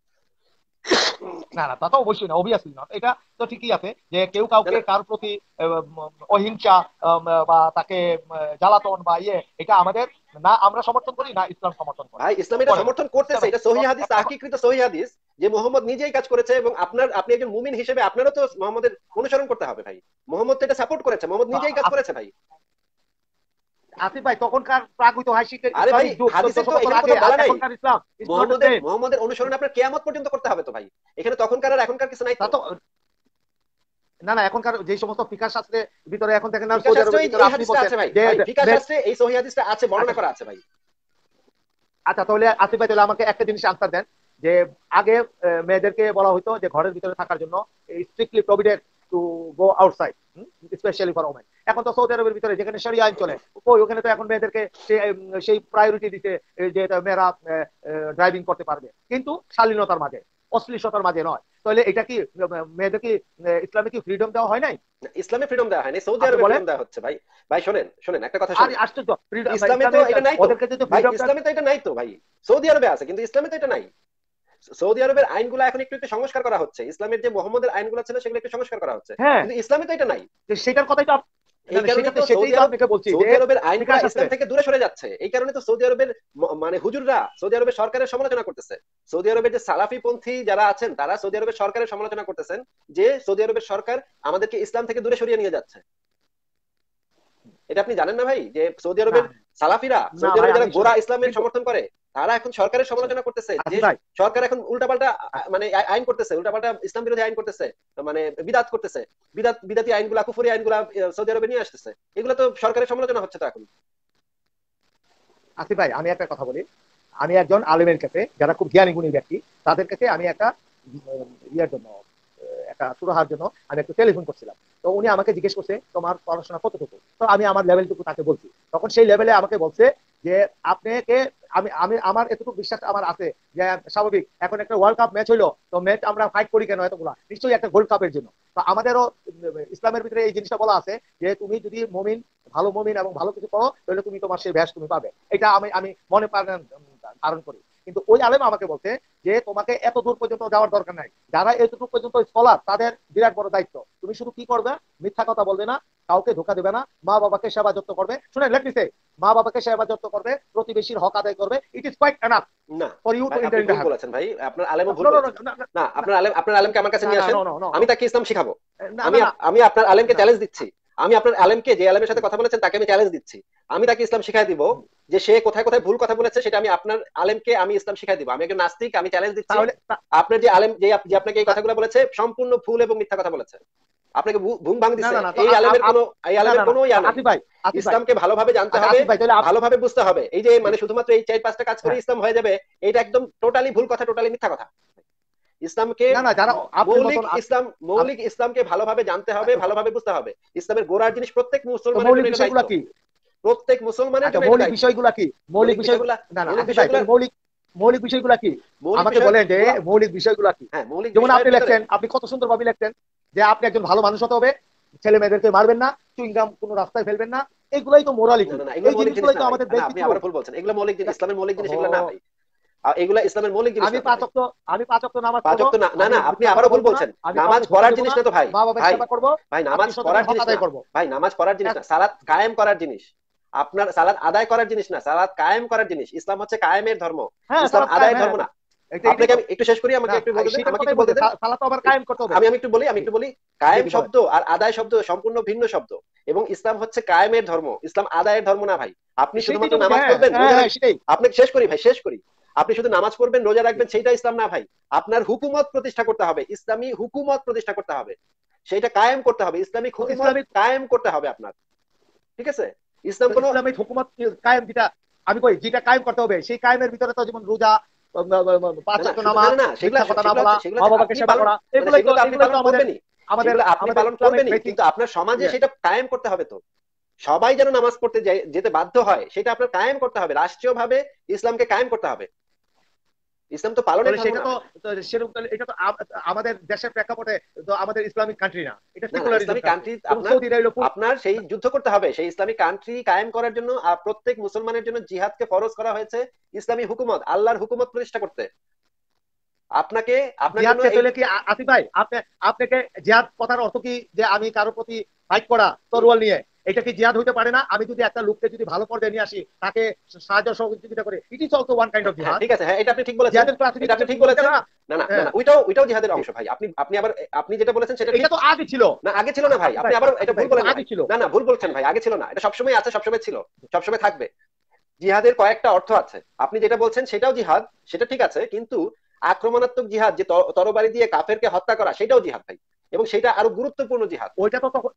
না না, তা তো অবশ্যই না, অবভিয়াসলি না। এটা তো ঠিকই আছে যে কেউ না কাউকে না কার প্রতি অহিংসা বা তাকে জ্বালাতন বা ইয়ে, এটা আমাদের না আমরা সমর্থন করি, না ইসলাম সমর্থন করে, ভাই ইসলাম এটা করে না সমর্থন করতেছে, ইসলামে। এটা সহিহ হাদিস, তাহকীকৃত সহিহ হাদিস, যে মোহাম্মদ নিজেই কাজ করেছে, এবং আপনি একজন মুমিন হিসেবে আপনারও তো মোহাম্মদের অনুসরণ করতে হবে ভাই। মোহাম্মদ তো এটা সাপোর্ট করেছে, মোহাম্মদ নিজেই কাজ করেছে ভাই। আসিফ ভাই, তখনকার প্রাগৈতিহাসিক আরে ভাই ইসলামিক যুগ হাদিসের 1400 তো বছর এখানে আগে কোথাও আর বলা নাই এখনকার ইসলাম ইজ নট দ্য মোহাম্মদের সেম। মোহাম্মদের অনুসরণ আপনার কিয়ামত পর্যন্ত করতে হবে তো ভাই, এখানে তখনকার আর এখনকার কিছু নাই তা তো। তো না না, এখনকার যে সমস্ত ফিকাহ শাস্ত্রের ভিতরে এখন দেখেন না, ফিকাহ সৌদি শাস্ত্রে আরবের ভিতরে এই আপনি হাদিসটা বলছেন আছে ভাই, যে ভাই ফিকাহ শাস্ত্রে এই সহিহ হাদিসটা আছে, আচ্ছা বর্ণনা করা আছে ভাই। আচ্ছা, তাহলে আসিফ ভাই তাহলে আমাকে একটা জিনিস আনসার দেন যে আগে মেয়েদেরকে বলা হতো যে ঘরের ভিতরে থাকার জন্য strictly provided to go outside, specially for women. এখন তো সৌদি আরবের ভিতরে যেখানে শরিয়া আইন চলে, ওখানে তো এখন মেয়েদেরকে সেই প্রায়োরিটি দিতে, যে মেয়েরা ড্রাইভিং করতে পারবে, কিন্তু শালীনতার মাঝে, অশ্লীলতার মাঝে নয়। তাহলে এটা কি মেয়েদের কি ইসলামে কি ফ্রিডম দেওয়া হয় নাই? ইসলামে ফ্রিডম দেওয়া হয়নি, সৌদি আপনি আরবে বলেন। ফ্রিডম দেওয়া হচ্ছে ভাই। ভাই শোনেন শোনেন একটা কথা আর শোনেন, আশ্চর্য, ফ্রিডম ইসলামে তো ইসলামে এটা নাই তো ওদেরকে যদি ভাই, ফ্রিডমটা। ইসলামে তো এটা নাই তো ভাই। সৌদি আরবে আছে কিন্তু ইসলামে তো এটা নাই। সৌদি আরবের আইনগুলো এখন একটু একটু সংস্কার করা হচ্ছে, ইসলামের যে মোহাম্মদের আইনগুলো ছিল সেগুলো একটু সংস্কার করা হচ্ছে, হ্যাঁ, কিন্তু ইসলামে তো এটা নাই। সেটার কথাই তো না এই না, কারণে সেটাতে তো সেটাই তো আপনাকে বলছি যে সৌদি আরবের আইনগুলো ফিকাহ ইসলাম শাস্ত্রে। থেকে দূরে সরে যাচ্ছে, এই কারণে তো সৌদি আরবের মানে হুজুররা সৌদি আরবের সরকারের সমালোচনা করতেছে। সৌদি আরবের যে সালাফি পন্থী যারা আছেন তারা সৌদি আরবের সরকারের সমালোচনা করতেছেন, যে সৌদি আরবের সরকার আমাদেরকে ইসলাম থেকে দূরে সরিয়ে নিয়ে যাচ্ছে। এটা আপনি জানেন না ভাই, যে সৌদি না আরবের সালাফিরা, না সৌদি ভাই, আরবে আমি যারা গোড়া ইসলামের কিন্তু সমর্থন করে, তারা এখন সরকারের সমালোচনা করতেছে, যে আসিফ ভাই, সরকার এখন উল্টাপাল্টা মানে আইন করতেছে, উল্টাপাল্টা ইসলাম বিরোধী আইন করতেছে, মানে বিদাত করতেছে, বিদাতি আইনগুলা, কুফরি আইনগুলা সৌদি আরবে নিয়ে আসতেছে, এগুলো তো সরকারের সমালোচনা হচ্ছে তো এখন। আসিফ ভাই, আমি একটা কথা বলি। আমি একজন আলেমের কাছে, যারা খুব জ্ঞানী গুণী ব্যক্তি, তাদের কাছে আমি একটা ইয়ের জন্য, একটা সুরাহার জন্য আমি একটু টেলিফোন করছিলাম। তো উনি আমাকে জিজ্ঞেস করছে তোমার পড়াশোনা কতটুকু। তো আমি আমার লেভেলটুকু তাকে বলছি। তখন সেই লেভেলে আমাকে বলছে যে আপনাকে, আমি আমি আমার এতটুকু বিশ্বাস আমার আছে যে স্বাভাবিক, এখন একটা ওয়ার্ল্ড কাপ ম্যাচ হইলো, তো ম্যাচ আমরা ফাইট করি কেন এতগুলা, নিশ্চয়ই একটা গোল্ড কাপের জন্য। তো আমাদেরও ইসলামের ভিতরে এই জিনিসটা বলা আছে যে তুমি যদি মমিন, ভালো মমিন এবং ভালো কিছু করো, তাহলে তুমি তোমার সেই ভ্যাস তুমি পাবে। এটা আমি আমি মনে ধারণ করি। কিন্তু ওই আলেম আমাকে বলতে যে তোমাকে এত দূর পর্যন্ত যাওয়ার দরকার নাই, যারা এতটুকু পর্যন্ত স্কলার তাদের বিরাট বড় দায়িত্ব। তুমি শুধু কি করবে, মিথ্যা কথা বলবে না, কাউকে ধোকা দেবে না, মা বাবাকে সেবা যত্ন করবে। শুনে লেট মি সে, মা বাবাকে সেবা যত্ন করবে, প্রতিবেশীর হক আদায় করবে। ইট ইজ কোয়াইট এনাফ না ফর ইউ টু ভাই আপনি এন্টার ইন দ্য ভুল হেভেন। বলেছেন ভাই, আপনার আলেমও ভুল নো নো বলেছেন। নো না আপনার আলেমকে আমার কাছে না নিয়ে না আসেন, নো নো নো আমি তাকে ইসলাম শিখাবো। না আমি না না আমি আপনার আলেমকে না চ্যালেঞ্জ দিচ্ছি, আমি আপনার আলেমকে, যে আলেমের সাথে কথা বলেছেন তাকে আমি চ্যালেঞ্জ দিচ্ছি, আমি তাকে ইসলাম শিখাই দিব, যে সে কোথায় কোথায় ভুল কথা বলেছে সেটা আমি আপনার আলেমকে আমি ইসলাম শিখাই দিব। আমি একজন নাস্তিক, আমি চ্যালেঞ্জ দিচ্ছি, তাহলে আপনার যে আলেম, যে আপনাকে এই কথাগুলো বলেছে সম্পূর্ণ ভুল এবং মিথ্যা কথা বলেছে, আপনাকে ঘুম ভাঙ না দিছে, না না, তো এই না আলেমের না না, কোনো ইয়া নাই। আসিফ ভাই, আসিফ ভাই, ইসলামকে ভালোভাবে জানতে আচ্ছা হবে, আসিফ ভাই, তাহলে ভালোভাবে বুঝতে হবে, এই যে মানে শুধুমাত্র এই 4-5টা কাজ করে হ্যাঁ, ইসলাম হয়ে যাবে, এটা একদম টোটালি ভুল কথা, টোটালি মিথ্যা কথা। ইসলামকে না না, যারা আপনার মতন মৌলিক ইসলামকে ভালোভাবে জানতে হবে, ভালোভাবে বুঝতে হবে। ইসলামের গোড়ার জিনিস প্রত্যেক তো মুসলমানের মৌলিক জন্য এটা বিষয়গুলা দায়িত্ব, কি? প্রত্যেক মুসলমানের আচ্ছা, জন্য এটা মৌলিক দায়িত্ব। বিষয়গুলা কি? মৌলিক মৌলিক বিষয়, বিষয়গুলা, না না মৌলিক আসিফ ভাই, বিষয়গুলা, তাহলে মৌলিক বিষয়গুলা কি? মৌলিক আমাকে বিষয় বলেন যে গুলা, মৌলিক বিষয়গুলা কি। হ্যাঁ মৌলিক যেমন আপনি বিষয়ের ভিতরে, লেখছেন, আপনি কত সুন্দর ভাবে লেখছেন যে আপনি একজন ভালো মানুষ হতে হবে, ছেলে মেয়েদেরকে মারবেন না, চুইংগাম কোনো রাস্তায় ফেলবেন না। এগুলাই তো না মোরালিটি। না না এগুলো এই মৌলিক জিনিস জিনিসগুলাই না তো ভাই, আমাদের না আপনি বেসিক আবার রুল। ভুল বলছেন, এগুলো মৌলিক জিনিস, ইসলামের মৌলিক জিনিস এগুলো না ভাই, এগুলা ইসলামের মৌলিক জিনিস আমি না তো পাঁচ ভাই। ওয়াক্ত আমি 5 ওয়াক্ত নামাজ পাঁচ পড়বো, ওয়াক্ত না, না আমি না আপনি মিথ্যা কথা আবারও ভুল বলবো না, বলছেন, আমি নামাজ কাউকে ধোঁকা পড়ার দেবো জিনিস না, না তো ভাই। মা বাবার ভাই সেবা করবো, ভাই নামাজ আত্মীয় পড়ার স্বজনের হক জিনিস না আদায় করবো। ভাই, নামাজ পড়ার জিনিস না, সালাত কায়েম করার জিনিস। আপনার সালাত আদায় করার জিনিস না, সালাত কায়েম করার জিনিস। ইসলাম হচ্ছে কায়েমের ধর্ম, হ্যাঁ, ইসলাম সালাত কায়েম, আদায়ের হ্যাঁ, ধর্ম না। এটাই আপনাকে তো। আমি একটু শেষ করি, না আমাকে একটু বলতে দেন, সেটার আমাকে কথাই একটু বলতে বলছে, দেন। সালাত তো আবার কায়েম করতে হবে। আমি একটু বলি, জি জি কায়েম জি, বলেন। শব্দ আর আদায় শব্দ সম্পূর্ণ ভিন্ন শব্দ, এবং ইসলাম হচ্ছে কায়েমের ধর্ম, ইসলাম আদায়ের ধর্ম না ভাই। আপনি সেইটাই শুধুমাত্র তো বলছি, নামাজ হ্যাঁ পড়বেন, হ্যাঁ রোজা হ্যাঁ, রাখবেন, সেটাই। আপনাকে শেষ করি ভাই, শেষ করি। আপনি শুধু নামাজ পড়বেন, রোজা রাখবেন, সেইটা ইসলাম না ভাই। আপনার হুকুমত প্রতিষ্ঠা করতে হবে, ইসলামী হুকুমত প্রতিষ্ঠা করতে হবে, সেইটা কায়েম করতে হবে, ইসলামিক তো হুকুমত ইসলামিক, কায়েম করতে হবে আপনার। ঠিক আছে? ইসলাম তো কোনো, ইসলামিক হুকুমত কায়েম যেটা, আমি কই যেটা কায়েম করতে হবে সেই কায়েমের ভিতরে তো যেমন রোজা, পাঁচ ওয়াক্ত নামাজ, মিথ্যা কথা না বলা, মা বাবাকে সেবা করা, এগুলোই তো আমাদের আমাদের আপনি পালন করবেনই, কিন্তু আপনার সমাজে সেটা কায়েম করতে হবে। তো সবাই যেন নামাজ পড়তে যেতে বাধ্য হয়, সেটা আপনার কায়েম করতে হবে। রাষ্ট্রীয়ভাবে ইসলামকে কায়েম করতে হবে। ইসলাম তো পালনের ধর্ম সেটা না। তো সেরকম, এটা তো আমাদের দেশের প্রেক্ষাপটে তো আমাদের ইসলামিক কান্ট্রি না, এটা না, secularism Islamic country country. Saudi রইল আপনার সেই যুদ্ধ করতে হবে। সেই ইসলামিক কান্ট্রি কায়েম করার জন্য প্রত্যেক মুসলমানের জন্য জিহাদকে ফরজ করা হয়েছে, ইসলামী হুকুমত, আল্লাহর হুকুমত প্রতিষ্ঠা করতে। আপনাকে আপনার জন্য জিহাদকে পেলে কি আসিফ ভাই, আপনাকে জিহাদ কথার অর্থ কি যে আমি কারোর প্রতি ফাইট করা তরোয়াল নিয়ে, এটা কি জিহাদ হইতে পারে না? আমি যদি একটা লোককে যদি ভালো পর্যায়ে নিয়ে আসি, তাকে সাহায্য সহযোগিতা করে, it is also one kind of jihad. ঠিক আছে, হ্যাঁ, এটা আপনি ঠিক বলেছেন, জিহাদের এটা আপনি ঠিক বলেছেন। না না না না, ওইটাও জিহাদের অংশ ভাই। আপনি আবার আপনি যেটা বলেছেন সেটা এটা তো আগে ছিল না, আগে ছিল না ভাই। আপনি আবার এটা ভুল বলেন। আগে ছিল না না, ভুল বলছেন ভাই, আগে ছিল না। এটা সবসময় আছে, সবসময় ছিল, সবসময় থাকবে। জিহাদের কয়েকটা অর্থ আছে। আপনি যেটা বলছেন সেটাও জিহাদ, সেটা ঠিক আছে, কিন্তু আক্রমণাত্মক জিহাদ, যে তরবারি দিয়ে কাফেরকে হত্যা করা, সেটাও জিহাদ ভাই, এবং সেটা আরো গুরুত্বপূর্ণ জিহাদ। ওইটা তো তখন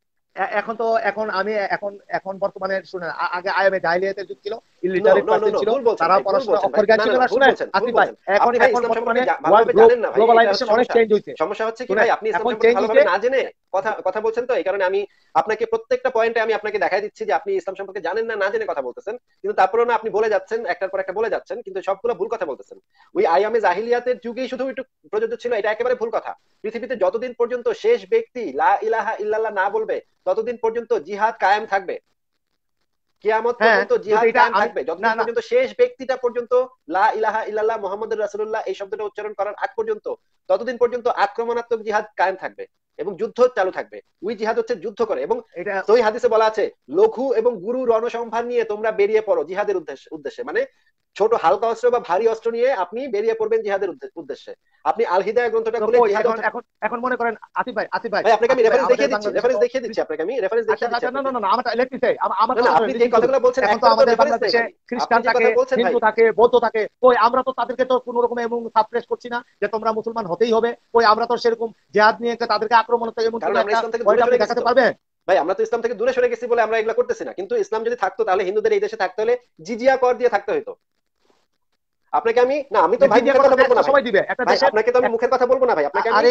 এখন বর্তমানে শুনেন, আগে আইএমএ জাহিলিয়াতের যুগ ছিল, ইলিটারেট পার্সন ছিল, তারা পড়াশোনা অক্ষর জ্ঞান ছিল না। শুনেন আসিফ ভাই, এখন বর্তমানে গ্লোবালাইজেশন অনেক চেঞ্জ হইছে। সমস্যা হচ্ছে কি ভাই, আপনি ইসলাম সম্পর্কে ভালোভাবে না জেনে কথা বলছেন। তো এই কারণে আমি আপনাকে প্রত্যেকটা পয়েন্টে আমি আপনাকে দেখাই দিচ্ছি যে আপনি ইসলাম সম্পর্কে জানেন না, না জেনে কথা বলতেছেন। কিন্তু তারপরেও না, আপনি বলে যাচ্ছেন, একটার পর একটা বলে যাচ্ছেন, কিন্তু সবগুলো ভুল কথা বলতেছেন। ওই আইয়ামে জাহিলিয়াতের যুগেই শুধু একটু প্রযোজ্য ছিল, এটা একেবারে ভুল কথা। পৃথিবীতে যতদিন পর্যন্ত শেষ ব্যক্তি লা ইলাহা ইল্লাল্লাহ না বলবে, ততদিন পর্যন্ত জিহাদ কায়েম থাকবে। কিয়ামত পর্যন্ত জিহাদ কায়েম থাকবে। যতদিন পর্যন্ত শেষ ব্যক্তিটা পর্যন্ত লা ইলাহা ইল্লাল্লাহ মুহাম্মাদুর রাসূলুল্লাহ এই শব্দটা উচ্চারণ করার আগ পর্যন্ত, ততদিন পর্যন্ত আক্রমণাত্মক জিহাদ কায়েম থাকবে এবং যুদ্ধ চালু থাকবে। ওই জিহাদ হচ্ছে যুদ্ধ করে। এবং সহিহ হাদিসে বলা আছে, লঘু এবং গুরু রণসম্ভার নিয়ে তোমরা বেরিয়ে পড়ো জিহাদের উদ্দেশ্যে। মানে ছোট হালকা অস্ত্র বা ভারী অস্ত্র নিয়ে আপনি বেরিয়ে পড়বেন জিহাদের উদ্দেশ্যে। আপনি আল হিদায়াহ গ্রন্থটা খুলে এখন মনে করেন আসিফ ভাই আপনাকে আমি রেফারেন্স দেখিয়ে দিচ্ছি আপনাকে আমি রেফারেন্স দেখিয়ে দিচ্ছি। না না না, আমার লেট মি সে, আমার আপনি যে কথাগুলো বলছেন, এখন তো আমাদের বাংলাদেশে খ্রিস্টান থাকে, হিন্দু থাকে, বৌদ্ধ থাকে, কই আমরা তো তাদেরকে তো কোনো রকম এমন সাপ্রেস করছি না যে তোমরা মুসলমান হতেই হবে। কই আমরা তো সেরকম জিহাদ নিয়ে তাদেরকে আক্রমণ থেকে এমন দেখাতে পারবেন ভাই? আমরা তো ইসলাম থেকে দূরে সরে গেছি বলে আমরা এগুলো করতেছি না। কিন্তু ইসলাম যদি থাকতো, তাহলে হিন্দুদের এই দেশে থাকতে হলে জিজিয়া কর দিয়ে থাকতে হতো। আপনাকে আমি না, আমি তো ভাই মুখের কথা বলবো না, সবাই দিবে একটা দেশে, আপনাকে তো আমি মুখের কথা বলবো না ভাই। আপনাকে আমি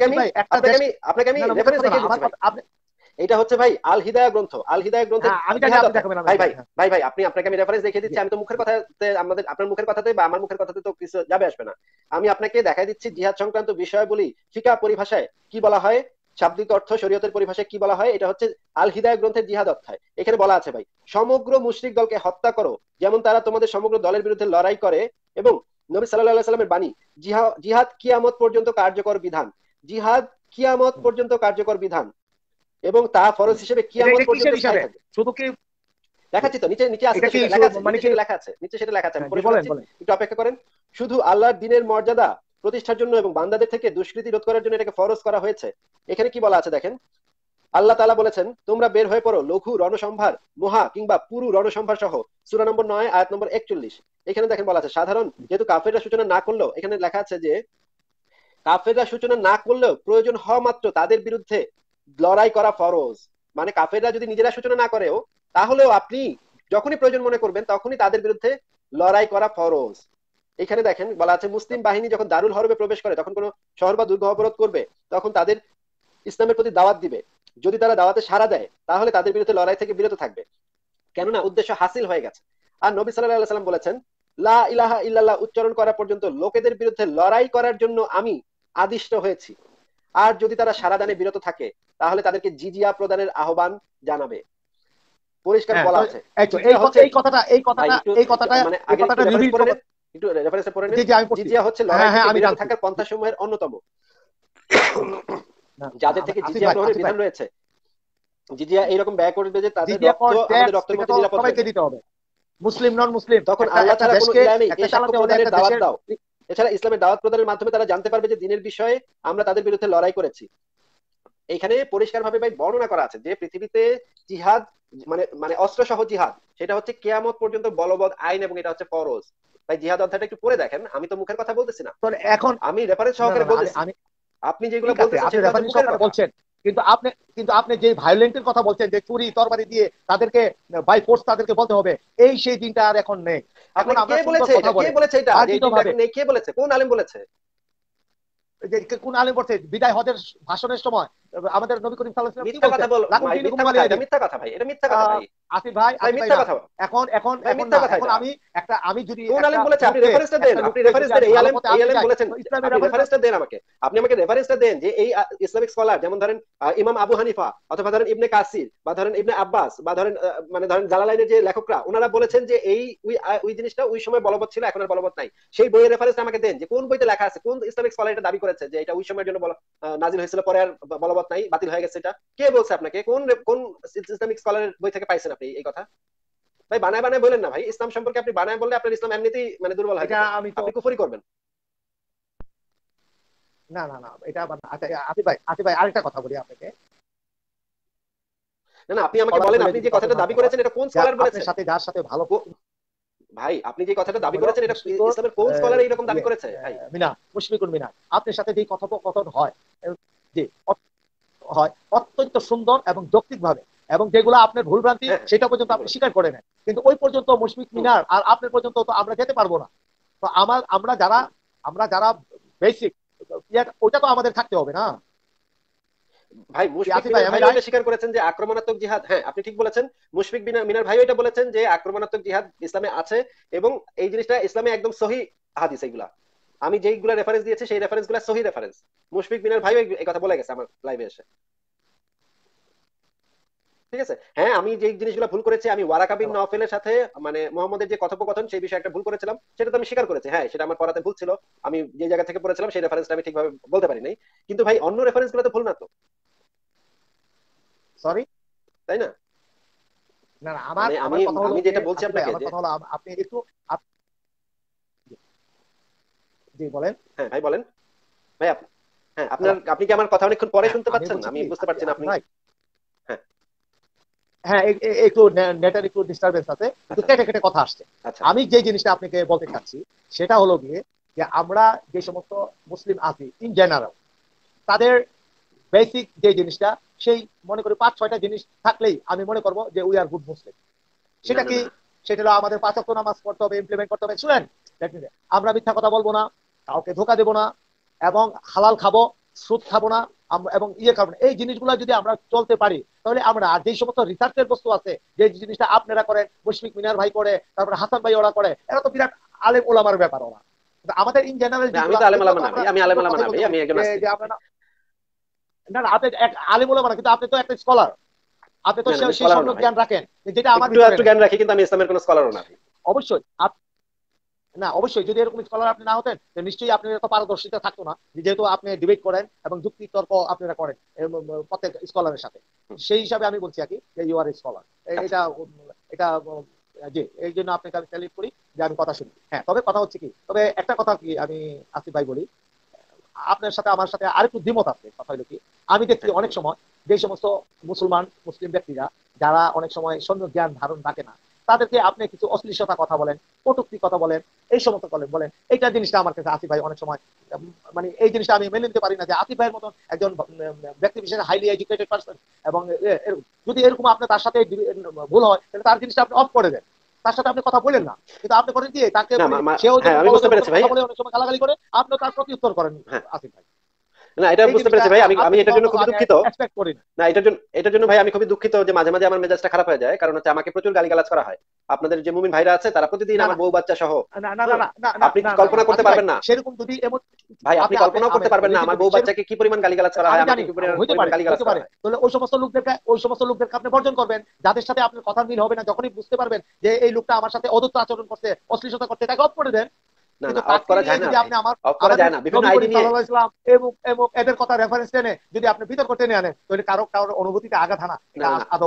রেফারেন্স দেখিয়ে দিচ্ছি ভাই। এটা হচ্ছে ভাই আল হিদায়াহ গ্রন্থ, আল হিদায়াহ গ্রন্থে ভাই আপনাকে আমি রেফারেন্স দেখিয়ে দিচ্ছি। আমি তো মুখের কথাতে, আপনার মুখের কথাতে বা আমার মুখের কথাতে তো কিছু যাবে আসবে না। আমি আপনাকে দেখাই দিচ্ছি জিহাদ সংক্রান্ত বিষয়গুলি ফিকাহ পরিভাষায় কি বলা হয়, শাব্দিক অর্থ শরীয়তের পরিভাষায় কি বলা হয়। এটা হচ্ছে আল হিদায়াহ গ্রন্থের জিহাদ অধ্যায়। এখানে বলা আছে ভাই, সমগ্র মুশরিক দলকে হত্যা করো যেমন তারা তোমাদের সমগ্র দলের বিরুদ্ধে লড়াই করে। এবং নবী সাল্লাল্লাহু আলাইহি সাল্লামের বাণী, জিহাদ কিয়ামত পর্যন্ত কার্যকর বিধান, জিহাদ কিয়ামত পর্যন্ত কার্যকর বিধান, এবং তা ফরজ হিসেবে কিয়ামত পর্যন্ত স্থায়ী থাকবে। শুধু কি দেখাচ্ছি তো, নিচে আছে, লেখা আছে নিচে, সেটা লেখা আছে। একটু অপেক্ষা করেন। শুধু আল্লাহর দ্বীনের মর্যাদা প্রতিষ্ঠার জন্য এবং বান্দাদের থেকে দুষ্কৃতি রোধ করার জন্য এটাকে ফরজ করা হয়েছে। এখানে কি বলা আছে দেখেন, আল্লাহ তাআলা বলেছেন, তোমরা বের হয়ে পড়ো লঘু রণসম্ভার, মহা কিংবা পুরু রণসম্ভার সহ। সূরা নম্বর 9 আয়াত নম্বর 41। এখানে দেখেন বলা আছে সাধারণ, যেহেতু কাফেররা সূচনা না করলেও, এখানে লেখা আছে যে কাফেররা সূচনা না করলেও প্রয়োজন হওয়া মাত্র তাদের বিরুদ্ধে লড়াই করা ফরজ। মানে কাফেররা যদি নিজেরা সূচনা না করেও, তাহলেও আপনি যখনই প্রয়োজন মনে করবেন তখনই তাদের বিরুদ্ধে লড়াই করা ফরজ। এখানে দেখেন বলা আছে, মুসলিম বাহিনী যখন দারুল হরবে প্রবেশ করে, তখন কোন শহর বা দুর্গ অবরোধ করবে, তখন তাদের ইসলামের প্রতি দাওয়াত দিবে। যদি তারা দাওয়াতে সাড়া দেয়, তাহলে তাদের বিরুদ্ধে লড়াই থেকে বিরত থাকবে, কেননা উদ্দেশ্য হাসিল হয়ে গেছে। আর নবী সাল্লাল্লাহু আলাইহি সাল্লাম বলেছেন, লা ইলাহা ইল্লাল্লাহ উচ্চারণ করা পর্যন্ত লোকেদের বিরুদ্ধে লড়াই করার জন্য আমি আদিষ্ট হয়েছি। আর যদি তারা সারা দানে বিরত থাকে, তাহলে তাদেরকে জিজিয়া প্রদানের আহ্বান জানাবে। পরিষ্কার বলা আছে। এই কথাটা মানে একটু রেফারেন্সে পড়ে নিন। জিজিয়া হচ্ছে লড়াই থেকে বিরত থাকার পন্থা সমূহের অন্যতম। যাদের থেকে জিজিয়া গ্রহণের বিধান রয়েছে, জিজিয়া এইরকম ব্যয় করবে যে তাদের রক্তের মধ্যে নিরাপদ দিতে হবে। মুসলিম নন মুসলিম, তখন আল্লাহ তাআলা কোনো ইলামে এই সাক্ষ্য প্রদানের দাওয়াত দাও। এছাড়া ইসলামের দাওয়াত প্রদানের মাধ্যমে তারা জানতে পারবে যে দিনের বিষয়ে আমরা তাদের বিরুদ্ধে লড়াই করেছি। এখানে পরিষ্কারভাবে ভাই বর্ণনা করা আছে যে পৃথিবীতে জিহাদ মানে অস্ত্র সহ জিহাদ, সেটা হচ্ছে কিয়ামত পর্যন্ত বলবৎ আইন, এবং এটা হচ্ছে ফরজ। ভাই জিহাদ অধ্যায়টা একটু পড়ে দেখেন, আমি তো মুখের কথা বলতেছি না, এখন আমি রেফারেন্স সহকারে বলতেছি। আপনি যেগুলো বলতেছেন সেটা মুখের কথা বলছেন। কিন্তু আপনি যে ভায়োলেন্টের কথা বলছেন, যে চুরি তরবারি দিয়ে তাদেরকে বাই ফোর্স তাদেরকে বলতে হবে, এই সেই দিনটা আর এখন নেই। এখন আপনাকে আমরা কে সুন্দর বলেছে কথা এটা? কে বলে বলেছে এটা যে এই মার্জিত দিনটা ভাবে, এখন নেই? কে বলেছে? কোন আলেম বলেছে? যে কোন আলেম বলছে বিদায় হজের ভাষণের সময় আমাদের নবী করিম সাল্লাল্লাহু আলাইহি ওয়াসাল্লাম কি মিথ্যা বলছেন? কথা বল লাকুম ভাই, দীনুকুম মিথ্যা কথা, ওয়ালিয়া এটা দিন। মিথ্যা কথা ভাই, এটা মিথ্যা কথা আহ, ভাই। আসিফ ভাই, ভাই আসিফ ভাই মিথ্যা না, কথা এখন এখন ভাই, এখন মিথ্যা না, কথা এখন এটা। আমি যদি কোন একটা আলেম বলেছে? আপনি লোককে রেফারেন্সটা দেন, আপনি যদি রেফারেন্স দেন। আমি এই ভালো আলেম পথে এই আনতে আলেম চাই, বলেছেন, তো ইসলামের আপনি রেফারেন্স রেফারেন্সটা দেন আমাকে। আপনি আমাকে রেফারেন্সটা দেন যে এই ইসলামিক স্কলার, যেমন ধরেন ইমাম আবু হানিফা, অথবা ধরেন ইবনে কাসির, বা ধরেন ইবনে আব্বাস, বা ধরেন মানে ধরেন জালালাইনের যে লেখকরা, ওনারা বলেছেন যে এই ওই জিনিসটা ওই সময় বলবৎ ছিল, এখন আর বলবৎ নাই। সেই বইয়ের রেফারেন্সটা আমাকে দেন, যে কোন বইতে লেখা আছে, কোন ইসলামিক স্কলার এটা দাবি করেছে যে এটা ওই সময়ের জন্য নাজিল হয়েছিল, পরে আর বলবৎ নাই, বাতিল হয়ে গেছে। এটা কে বলছে আপনাকে? কোন কোন ইসলামিক স্কলারের বই থেকে পাইছেন আপনি এই কথা? ভাই বানায় বানায় বলেন না ভাই। ইসলাম সম্পর্কে আপনি বানায় বললে আপনার ইসলাম এমনিতেই মানে দুর্বল হয়ে এটা যাবে, আমি তো আপনি কুফরি করবেন। না না না, এটা আচ্ছা, আসিফ ভাই আরেকটা কথা বলি আপনাকে। না না, আপনি আমাকে স্কলার বলেন, বলে আপনি যদি যে কাউকে কথাটা মানতে দাবি হয়, করেছেন এটা কোন যা স্কলার আপনার বলেছে? সাথে যার সাথে ভালো ভাই আপনি যে কথাটা দাবি হলো করেছেন এটা মুশফিকুর ইসলামের কোন স্কলার এইরকম দাবি করেছে ভাই? মিনার, মুশফিকুর মিনার, আপনার সাথে যে কথোপকথন হয়, যে হয় অত্যন্ত সুন্দর এবং যৌক্তিক ভাবে, এবং যেগুলো আপনার ভুলভ্রান্তি হ্যাঁ সেটা পর্যন্ত ঠিক আপনি বলেছেন। স্বীকার করে নেন, কিন্তু ওই পর্যন্ত মুশফিক হুম, মিনার আর আপনার পর্যন্ত তো আমরা যেতে পারবো না। তো আমরা যারা বেসিক, ওটা তো আমাদের থাকতে হবে না। ভাই কি মুশফিক আসিফ ভাই, মিনার আমি ভাই রাইট? এটা স্বীকার করেছেন যে আক্রমণাত্মক জিহাদ, হ্যাঁ আপনি ঠিক বলেছেন। মুশফিক মিনার ভাই এটা বলেছেন যে আক্রমণাত্মক জিহাদ ইসলামে আছে, এবং এই জিনিসটা ইসলামে একদম সহি হাদিস এগুলা। আমি যেইগুলা রেফারেন্স দিয়েছি সেই রেফারেন্স গুলা সহি রেফারেন্স। মুশফিক মিনার ভাই এই কথা বলে গেছে আমার লাইভে এসে। ঠিক আছে, হ্যাঁ আমি যে জিনিসগুলো ভুল করেছি, আমি ওয়ারাকা বিন নওফেলের সাথে মানে মোহাম্মদের যে কথোপকথন সেই বিষয়ে একটা ভুল করেছিলাম, সেটা তো আমি স্বীকার করেছি। হ্যাঁ সেটা আমার পড়াতে ভুল ছিল, আমি যে জায়গা থেকে পড়েছিলাম সেই রেফারেন্সটা আমি ঠিকভাবে বলতে পারি নাই। কিন্তু ভাই অন্য রেফারেন্স গুলো তো ভুল না তো, সরি, তাই না? না না, আমার মানে আমি আমার কথা হলো আমি যে যেটা বলছি আসিফ ভাই, আপনাকে আমার যে, কথা হলো আপনি একটু জি বলেন। হ্যাঁ ভাই বলেন। ভাই হ্যাঁ হ্যালো, আপনি কি আমার কথা অনেকক্ষণ পরে হ্যাঁ শুনতে আমি পাচ্ছেন? বলছি আমি কি বুঝতে পারছি না আসিফ আপনি। ভাই, হ্যাঁ হ্যাঁ একটু নেটের একটু ডিস্টারবেন্স আছে, একটু আচ্ছা কেটে কেটে কথা আসছে। আচ্ছা। আমি যে জিনিসটা আপনাকে বলতে চাচ্ছি সেটা হলো গিয়ে, যে আমরা যে সমস্ত মুসলিম আছি ইন জেনারেল, তাদের বেসিক যে জিনিসটা, সেই মনে করি 5-6টা জিনিস থাকলেই আমি মনে করবো যে উই আর গুড মুসলিম। না সেটা না কি? না সেটা হলো আমাদের 5 ওয়াক্ত নামাজ পড়তে হবে, ইমপ্লিমেন্ট করতে হবে। শুনেন, আমরা মিথ্যা কথা বলবো না, কাউকে ধোকা দেবো না, এবং হালাল খাবো, সুদ খাবো না, এবং খাবো না। এই জিনিসগুলো যদি আমরা চলতে পারি, তাহলে আমরা আর যে সমস্ত রিসার্চের বস্তু আছে, যে জিনিসটা আপনারা করেন, মুশফিক মিনার ভাই করে, তারপরে হাসান ভাই ওরা করে, এরা তো বিরাট আলেম ওলামার ব্যাপার ওরা। কিন্তু আমাদের ইন জেনারেল না, আমি যেগুলো, তো আলেম এগুলো আলামা তো না আমরা ভাই, আমি আলেম সুন্দর আলামা না কথাই ভাই, বলতে আমি পারি, একজন যে নাস্তিক। যে আপনারা, না না, আপনি এক আলেম ওলামা না, কিন্তু আপনি তো একটা স্কলার, আপনি তো না না আমি সেই স্কলারও না সম্যক ভাই, জ্ঞান রাখেন যেটা আমার একটু ভিতরে একটু নেই। জ্ঞান রাখি, কিন্তু আমি ইসলামের কোনো স্কলারও না ভাই। অবশ্যই না, অবশ্যই যদি এরকম স্কলার আপনি না হতেন, নিশ্চয়ই আপনার এত পারদর্শিতা থাকতো না, যেহেতু আপনি ডিবেট করেন এবং যুক্তি তর্ক আপনারা করেন প্রত্যেক স্কলারের সাথে। হুম, সেই হিসাবে আমি বলছি আর কি, যে ইউ আর স্কলার। আচ্ছা এটা এটা জি, এই জন্য আপনাকে আমি স্যালিউট করি যে আমি কথা শুনি। হ্যাঁ, তবে কথা হচ্ছে কি, তবে একটা কথা কি আমি আসিফ ভাই বলি, আপনার সাথে আমার সাথে আরেকটু দ্বিমত আছে। কথা হলো কি, আমি দেখছি হ্যাঁ অনেক সময় যে সমস্ত মুসলিম ব্যক্তিরা, যারা অনেক সময় সম্যক জ্ঞান ধারণ রাখে না, তাদেরকে আপনি কিছু অশ্লীলতা কথা বলেন, কটূক্তি কথা বলেন, এই সমস্ত বলেন। এইটা জিনিসটা আমার কাছে আসিফ ভাই অনেক সময় মানে এই জিনিসটা আমি মেনে নিতে পারি না, যে আসিফ ভাইয়ের মতন একজন ব্যক্তি বিশেষ হাইলি এডুকেটেড পার্সন, এবং যদি এরকম আপনার তার সাথে ভুল হয়, তাহলে তার জিনিসটা আপনি অফ করে দেন, তার সাথে আপনি কথা বলেন না। কিন্তু আপনি করেন কি, তাকে না মানে সেও হ্যাঁ যখন আমি বুঝতে বড়দের মতন পেরেছি ভাই। কথা বলে, অনেক সময় গালাগালি করে, আপনিও তার প্রতি উত্তর করেন হ্যাঁ আসিফ ভাই। না এটা এই বুঝতে জিনিসটা পেরেছি ভাই, আমি আমি আপনি থেকে এটার জন্য অন্তত খুবই আমি দুঃখিত। এক্সপেক্ট করি না। না এটার জন্য ভাই আমি খুবই দুঃখিত যে মাঝে মাঝে আমার মেজাজটা খারাপ হয়ে যায়, কারণ হচ্ছে আমাকে প্রচুর গালিগালাজ করা হয়। আপনাদের যে মুমিন ভাইরা আছে তারা প্রতিদিন না না আমার বউ বাচ্চা সহ, না না না হ্যাঁ, না না না আপনি না না না কল্পনা করতে আসিফ ভাই, পারবেন না সেরকম যদি এমন ভাই, আপনি আপনি আপনি কল্পনাও আমি করতে পারবেন না বলি কি, আমার যদি বউ সেরকম, বাচ্চাকে কি পরিমাণ গালিগালাজ করা হয়, আমি আমাকে জানি কি পরিমাণ হইতে পরিমাণ পারে, গালিগালাজ হইতে করা পারে, হয়। তাহলে ওই সমস্ত লোকদেরকে আপনি বর্জন করবেন, যাদের সাথে আপনার কথা মিল হবে না। যখনই বুঝতে পারবেন যে এই লোকটা আমার সাথে অদত্ত আচরণ করছে, অশ্লীলতা করছে, তাকে অফ করে দেন। না কিন্তু না অফ তাকে করা নিয়ে যায় না যদি ভাই, আপনি অফ করা আমাদের যায় না বিভিন্ন নবী আইডি করিম নিয়ে। সাল্লাল্লাহু আলাইহি ওয়াসাল্লাম এবং এবং এদের কথা রেফারেন্স টেনে যদি আপনি বিতর্ক টেনে আনেন, তাহলে কারোর অনুভূতিতে আঘাত হানা, না এটা না না আদৌ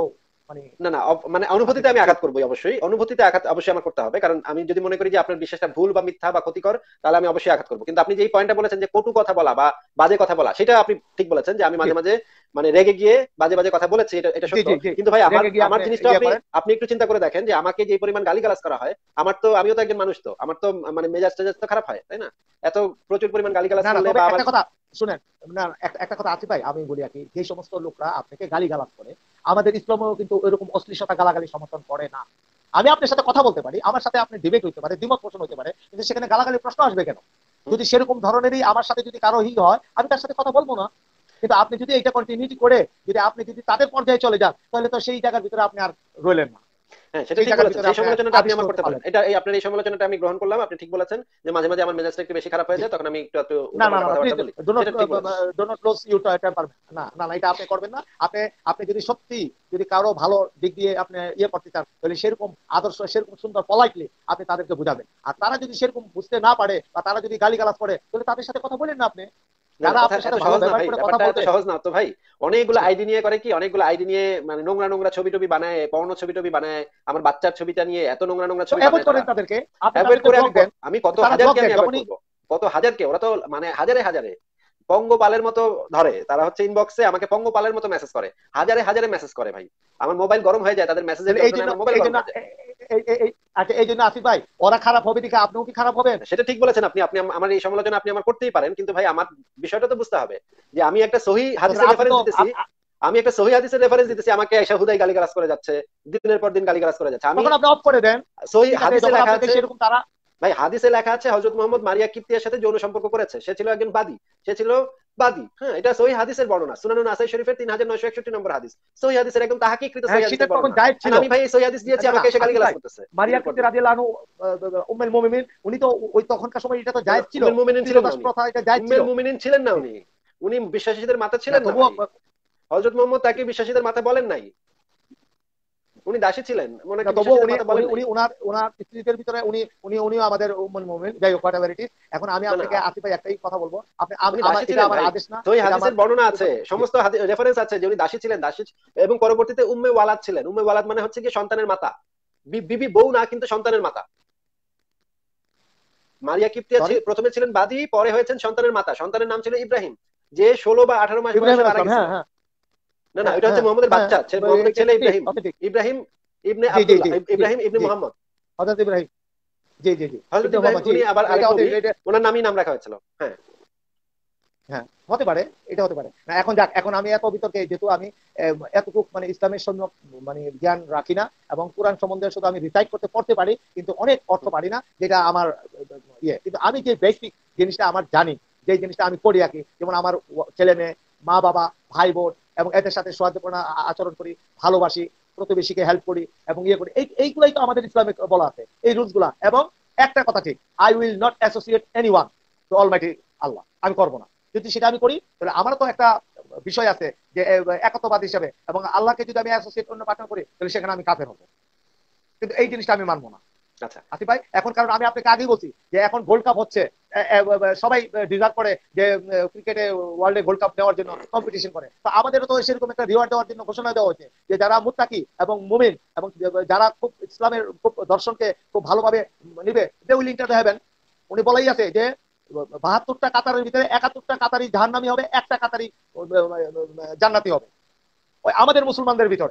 মানে না না মানে অনুভূতিতে আমি আঘাত করবোই, অবশ্যই অনুভূতিতে আঘাত অবশ্যই আমার করতে হবে, কারণ আমি যদি মনে করি যে আপনার বিশ্বাসটা ভুল বা মিথ্যা বা ক্ষতিকর, তাহলে আমি অবশ্যই আঘাত করবো। কিন্তু আপনি যেই পয়েন্টটা বলেছেন যে কটু কথা বলা বা বাজে কথা বলা, সেটা আপনি ঠিক বলেছেন যে আমি মাঝে মাঝে মানে রেগে গিয়ে বাজে বাজে কথা বলেছি, এটা এটা জি সত্য। জি জি, কিন্তু ভাই আমার রেগে গিয়ে আমার আপনি জিনিসটা ইয়ে আপনি করেন। আপনি একটু চিন্তা করে দেখেন যে আমাকে যে পরিমাণ গালিগালাজ করা হয়, আমার তো আমিও তো একজন মানুষ, তো আমার তো মানে মেজাজ টেজাজ তো খারাপ হয়, তাই না? এত প্রচুর পরিমাণ গালিগালাজ না না, করলে তবে বা আবার একটা কথা শুনেন, না একটা কথা আছে ভাই, আমি বলি আর কি, যে সমস্ত লোকরা আপনাকে গালিগালাজ করে, আমাদের ইসলামেও কিন্তু এরকম অশ্লীলতা গালাগালি সমর্থন করে না। আমি আপনার সাথে কথা বলতে পারি, আমার সাথে আপনি ডিবেট হইতে পারে, দ্বিমত পোষণ হতে পারে, কিন্তু সেখানে গালাগালির প্রশ্ন আসবে কেন? যদি সেরকম ধরনেরই আমার সাথে যদি কারো হয়, আমি তার সাথে কথা বলবো না। কিন্তু আপনি যদি এটা কন্টিনিউটি করে যদি আপনি যদি তাদের পর্যায়ে চলে যান, তাহলে তো সেই জায়গার ভিতরে আপনি আর রইলেন না, হ্যাঁ, সেটা সেই ঠিক জায়গার বলেছেন, ভিতরে সেই আপনি সমালোচনাটা আপনি আবিষ্ট আমার হতে করতে পারেন, পারলেন। এটা এই আপনার এই সমালোচনাটা আমি গ্রহণ করলাম। আপনি ঠিক বলেছেন যে মাঝে মাঝে আমার মেজাজটা একটু বেশি খারাপ হয়ে যায়, তখন আমি একটু একটু না না উল্টাপাল্টা না, প্লিজ কথাবার্তা বলি। ডো নট সেটা ঠিক বলেছেন। Do not lose your temper. না না না, এটা আপনি করবেন না। আপনি আপনি যদি সত্যি যদি কারো ভালো দিক দিয়ে আপনি ইয়ে করতে চান, তাহলে সেরকম আদর্শ, সেরকম সুন্দর পলাইটলি আপনি তাদেরকে বুঝাবেন। আর তারা যদি সেরকম বুঝতে না পারে বা তারা যদি গালিগালাজ করে, তাহলে তাদের সাথে কথা বলেন না আপনি। না না, যারা কথা আপনার এত সাথে ভালো সহজ না ব্যবহার ভাই, করে কথা ব্যাপারটা এত বলবে, সহজ না তো ভাই। অনেকগুলো আইডি নিয়ে করে কি, অনেকগুলো আইডি নিয়ে মানে নোংরা নোংরা ছবি টবি বানায়, পর্ণ ছবি টবি বানায়, আমার বাচ্চার ছবিটা নিয়ে এত নোংরা নোংরা তো ছবি অ্যাভয়েড বানায় তারা। করেন তাদেরকে, আপনি অ্যাভয়েড তাদেরকে করে ব্লক দেন। আমি কত তারা ব্লক হাজারকে আমি দেন অ্যাভয়েড যখনই। করবো, কত হাজারকে, ওরা তো মানে হাজারে হাজারে পঙ্গপালের মতো ধরে, তারা হচ্ছে ইনবক্সে আমাকে পঙ্গপালের মতো মেসেজ করে, হাজারে হাজারে মেসেজ করে ভাই। আমার মোবাইল গরম হয়ে যায় তাদের মেসেজের তাহলে এই যন্ত্রণায়, জন্য আমার মোবাইল এই গরম জন্য হয়ে যায়। আচ্ছা, এই জন্য আসিফ ভাই, ওরা খারাপ হবে দেখে আপনিও কি খারাপ হবেন? সেটা ঠিক বলেছেন আপনি, আপনি আমার এই সমালোচনা আপনি আমার করতেই পারেন, কিন্তু ভাই আমার বিষয়টা তো বুঝতে হবে যে আমি একটা সহি হাদিসের আপনি তো রেফারেন্স দিতেছি, আমি একটা সহি হাদিসের রেফারেন্স দিতেছি, আমাকে এসে হুদাই গালিগালাজ করে যাচ্ছে, দিনের পর দিন গালিগালাজ করে যাচ্ছে। আমি তখন আপনি অফ করে দেন। সহি ঠিক আছে, হাদিসে যখন লেখা আপনাকে আছে, সেরকম তারা, ভাই হাদিসে লেখা আছে হযরত মুহাম্মদ মারিয়া কিপ্তিয়ার সাথে যৌন সম্পর্ক করেছে, সে ছিল একজন বাদী, সে ছিল বাদী। হ্যাঁ, এটা সহি হাদিসের বর্ণনা, সুনান নাসাই শরীফের 3961 নম্বর হাদিস, সহি হাদিসের একদম তাহকিকৃত হ্যাঁ, সহি সেটা হাদিসের তখন বর্ণনা। জায়েজ আর ছিল। আমি ভাই এই সহি হাদিস দিয়েছি, না না, আমাকে এসে আসিফ গালিগালাজ ভাই, করতেছে মারিয়া দিনের পর কিপ্তি দিন। রাদিয়াল্লাহু আনহু, উম্মুল মুমিনিন, উনি তো ওই তখনকার সময় এটা তো না না, জায়েজ ছিল। উম্মুল মুমিনিন ছিলেন না স্ত্রীলতাস উনি, প্রথা এটা জায়েজ ছিল। উম্মুল মুমিনিন ছিলেন না উনি, উনি বিশ্বাসীদের মাতা না ছিলেন না তবুও, ভাই। হযরত মুহাম্মদ তাকে বিশ্বাসীদের মাতা বলেন নাই, উনি দাসী ছিলেন, না ওনাকে তবুও বিশ্বাসীদের উনি মাতা উনি বলেন নাই। উনি ওনার ওনার স্ত্রীদের ভিতরে উনি উনি উনিও আমাদের উম্মুল মুমিন, যাই হোক হোয়াট এভার ইট ইজ। এখন আমি না না, আপনাকে আসিফ ভাই একটাই কথা বলবো, আপনি উনি আমার দাসী এটা ছিলেন আমার ভাই, আদেশ না, সহি এটা আমার হাদিসের বর্ণনা আছে, জি। সমস্ত রেফারেন্স আছে যে উনি দাসী ছিলেন, দাসী। এবং পরবর্তীতে উম্মে ওয়ালাদ ছিলেন, উম্মে ওয়ালাদ মানে হচ্ছে কি সন্তানের মাতা, বিবি বউ না, কিন্তু সন্তানের মাতা। মারিয়া কিপ্তিয়া সরি, প্রথমে ছিলেন বাদী, পরে হয়েছেন সন্তানের মাতা, সন্তানের নাম ছিল ইব্রাহিম, যে 16 বা 18 মাস ইব্রাহিম বয়সে আলাইহিস মারা সালাম, হ্যাঁ গেছিল। হ্যাঁ না না, হ্যাঁ এটা হচ্ছে হ্যাঁ মোহাম্মদের হ্যাঁ, বাচ্চা, মোহাম্মদের ছেলে ঠিক ইব্রাহিম, অথেন্টিক। ইব্রাহিম ইবনে জি জি আব্দুল্লাহ, জি জি ইব্রাহিম ইবনে জি, মুহাম্মদ। হযরত ইব্রাহিম, জি জি জি, হযরত ইবনে ইব্রাহিম মোহাম্মদ, জি। উনি আবার এটা আরেক নবী, এটা ওনার নামই নাম রাখা হয়েছিল। হ্যাঁ হ্যাঁ, হতে পারে, এটা হতে পারে না। এখন যাক, এখন আমি এত বিতর্কে যেহেতু আমি এতটুকু মানে ইসলামের সম্যক মানে জ্ঞান রাখি না, এবং কোরআন সম্বন্ধে শুধু আমি রিসাইট করতে পড়তে পারি, কিন্তু অনেক অর্থ পারি না, যেটা আমার ইয়ে। কিন্তু আমি যে বেসিক জিনিসটা আমার জানি, যে জিনিসটা আমি করি আর কি, যেমন আমার ছেলে মেয়ে, মা বাবা, ভাই বোন, এবং এদের সাথে সৌহার্দ্যপূর্ণ আচরণ করি, ভালোবাসি, প্রতিবেশীকে হেল্প করি এবং ইয়ে করি, এইগুলাই তো আমাদের ইসলামে বলা আছে, এই রুলস গুলা। এবং একটা কথা ঠিক, I will not associate anyone to almighty Allah, আমি করবো না। যদি সেটা আমি করি, তাহলে আমারও তো একটা বিষয় আছে যে একত্ববাদ হিসেবে, এবং আল্লাহকে যদি আমি অ্যাসোসিয়েট অন্য পার্টনার করি, তাহলে সেখানে আমি কাফের হবো। কিন্তু এই জিনিসটা আমি মানবো না আচ্ছা। আসিফ ভাই। এখন কারণ আমি আপনাকে আগেই বলছি যে এখন গোল্ড কাপ হচ্ছে, সবাই ডিজার্ভ করে যে ক্রিকেটে ওয়ার্ল্ডে গোল্ড কাপ নেওয়ার জন্য কম্পিটিশন করে, তো আমাদেরও তো সেরকম একটা রিওয়ার্ড দেওয়ার জন্য ঘোষণা দেওয়া হয়েছে যে যারা মুত্তাকি এবং মুমিন এবং যারা খুব ইসলামের খুব দর্শনকে খুব ভালোভাবে নিবে, they will enter the heaven. উনি বলাই আছে যে 72টা কাতারের ভিতরে 71টা কাতারি জাহান্নামী হবে, একটা কাতারি জান্নাতি হবে, ওই আমাদের মুসলমানদের ভিতরে।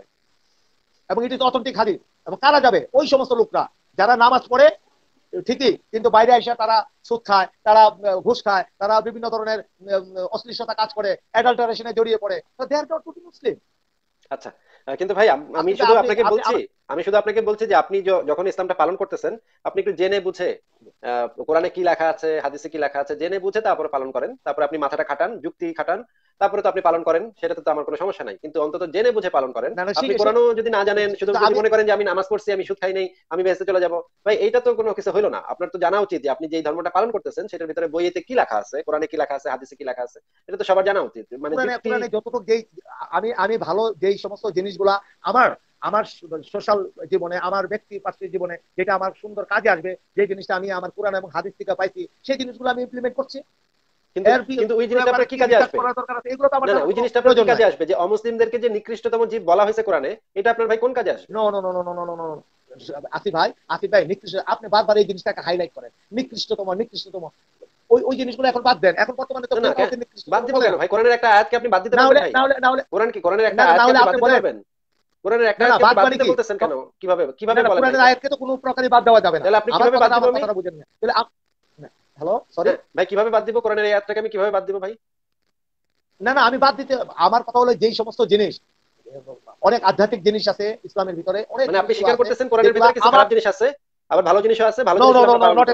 এবং এটি তো অথেন্টিক হাদিস। এবং কারা যাবে? ওই সমস্ত লোকরা যারা নামাজ পড়ে ঠিকই, কিন্তু বাইরে এসে তারা সুদ খায়, তারা ঘুষ খায়, তারা বিভিন্ন ধরনের অশ্লীলতা কাজ করে, অ্যাডাল্টারেশনে জড়িয়ে পড়ে, দে আর নট মুসলিম। আচ্ছা, কিন্তু ভাই আমি আপনি শুধু আপনি আপনাকে আপনি বলছি, আমি শুধু আপনাকে বলছি যে আপনি যখন ইসলামটা পালন করতেছেন, আপনি একটু জেনে বুঝে কোরআনে কি লেখা আছে, হাদিসে কি লেখা আছে, জেনে বুঝে তারপরে পালন করেন, তারপরে আপনি মাথাটা খাটান, যুক্তি খাটান, তারপরে তো আপনি পালন করেন, সেটাতে তো আমার কোনো সমস্যা নাই, কিন্তু অন্তত জেনে বুঝে পালন করেন। না না, আপনি কোরআনও যদি না জানেন, শুধু কিন্তু যদি আমি মনে করেন যে আমি নামাজ পড়ছি, আমি সুদ খাই নাই, আমি বেহেশতে চলে যাব, ভাই এইটা তো কোনো কিছু হইলো না। আপনার তো জানা উচিত যে আপনি যেই ধর্মটা পালন করতেছেন সেটার ভিতরে বইয়েতে কি লেখা আছে, কোরআনে কি লেখা আছে, হাদিসে কি লেখা আছে, এটা তো সবার জানা উচিত। মানে পুরানে যুক্তি। পুরানে যতটুকু যেই আমি আমি ভালো যেই সমস্ত জিনিসগুলা আমার আমার সোশ্যাল জীবনে, আমার ব্যক্তি পার্শ্বিক জীবনে যেটা আমার সুন্দর কাজে আসবে, যে জিনিসটা আমি আমার কোরআন এবং হাদিস থেকে পাইছি, সেই জিনিসগুলো আমি ইমপ্লিমেন্ট করছি। কিন্তু কিন্তু ওই জিনিসটা আপনার কি কাজে আসবে? এগুলো তো আমার না ওই জিনিসটা আপনার কি কাজে আসবে যে অমুসলিমদেরকে যে নিকৃষ্টতম জীব বলা হয়েছে কোরআনে, এটা আপনার ভাই কোন কাজে আসবে? No no no no no no no Asif ভাই নিকৃষ্ট, আপনি বারবার এই জিনিসটাকে হাইলাইট করেন, নিকৃষ্টতম নিকৃষ্টতম। ওই জিনিসগুলো এখন বাদ দেন, এখন বর্তমানে তো না বাদ দিব কেন ভাই? কোরআনের একটা আয়াতকে আপনি বাদ দিতে পারবেন ভাই? কোরআনের একটা আয়াতকে আপনি বাদ দিতে পারবেন? কোরআনের একটা আয়াতকে আপনি বাদ দিতে বলতেছেন কেন? কিভাবে বলেন? কোরআনের আয়াতকে তো কোনো প্রকারে বাদ দেওয়া যাবে না। তাহলে আপনি কিভাবে বাদ দিবেন? কথাটা বুঝেন না তাহলে। হ্যালো সরি ভাই, কিভাবে বাদ দিব কোরআনের এই আয়াতটাকে? আমি কিভাবে বাদ দিব ভাই? না আমি বাদ দিতে, আমার কথা হলো যেই সমস্ত জিনিস, অনেক আধ্যাত্মিক জিনিস আছে ইসলামের ভিতরে, অনেক মানে আপনি স্বীকার করতেছেন কোরআনের ভিতরে কিছু খারাপ জিনিস আছে, আবার ভালো জিনিসও আছে? ভালো জিনিস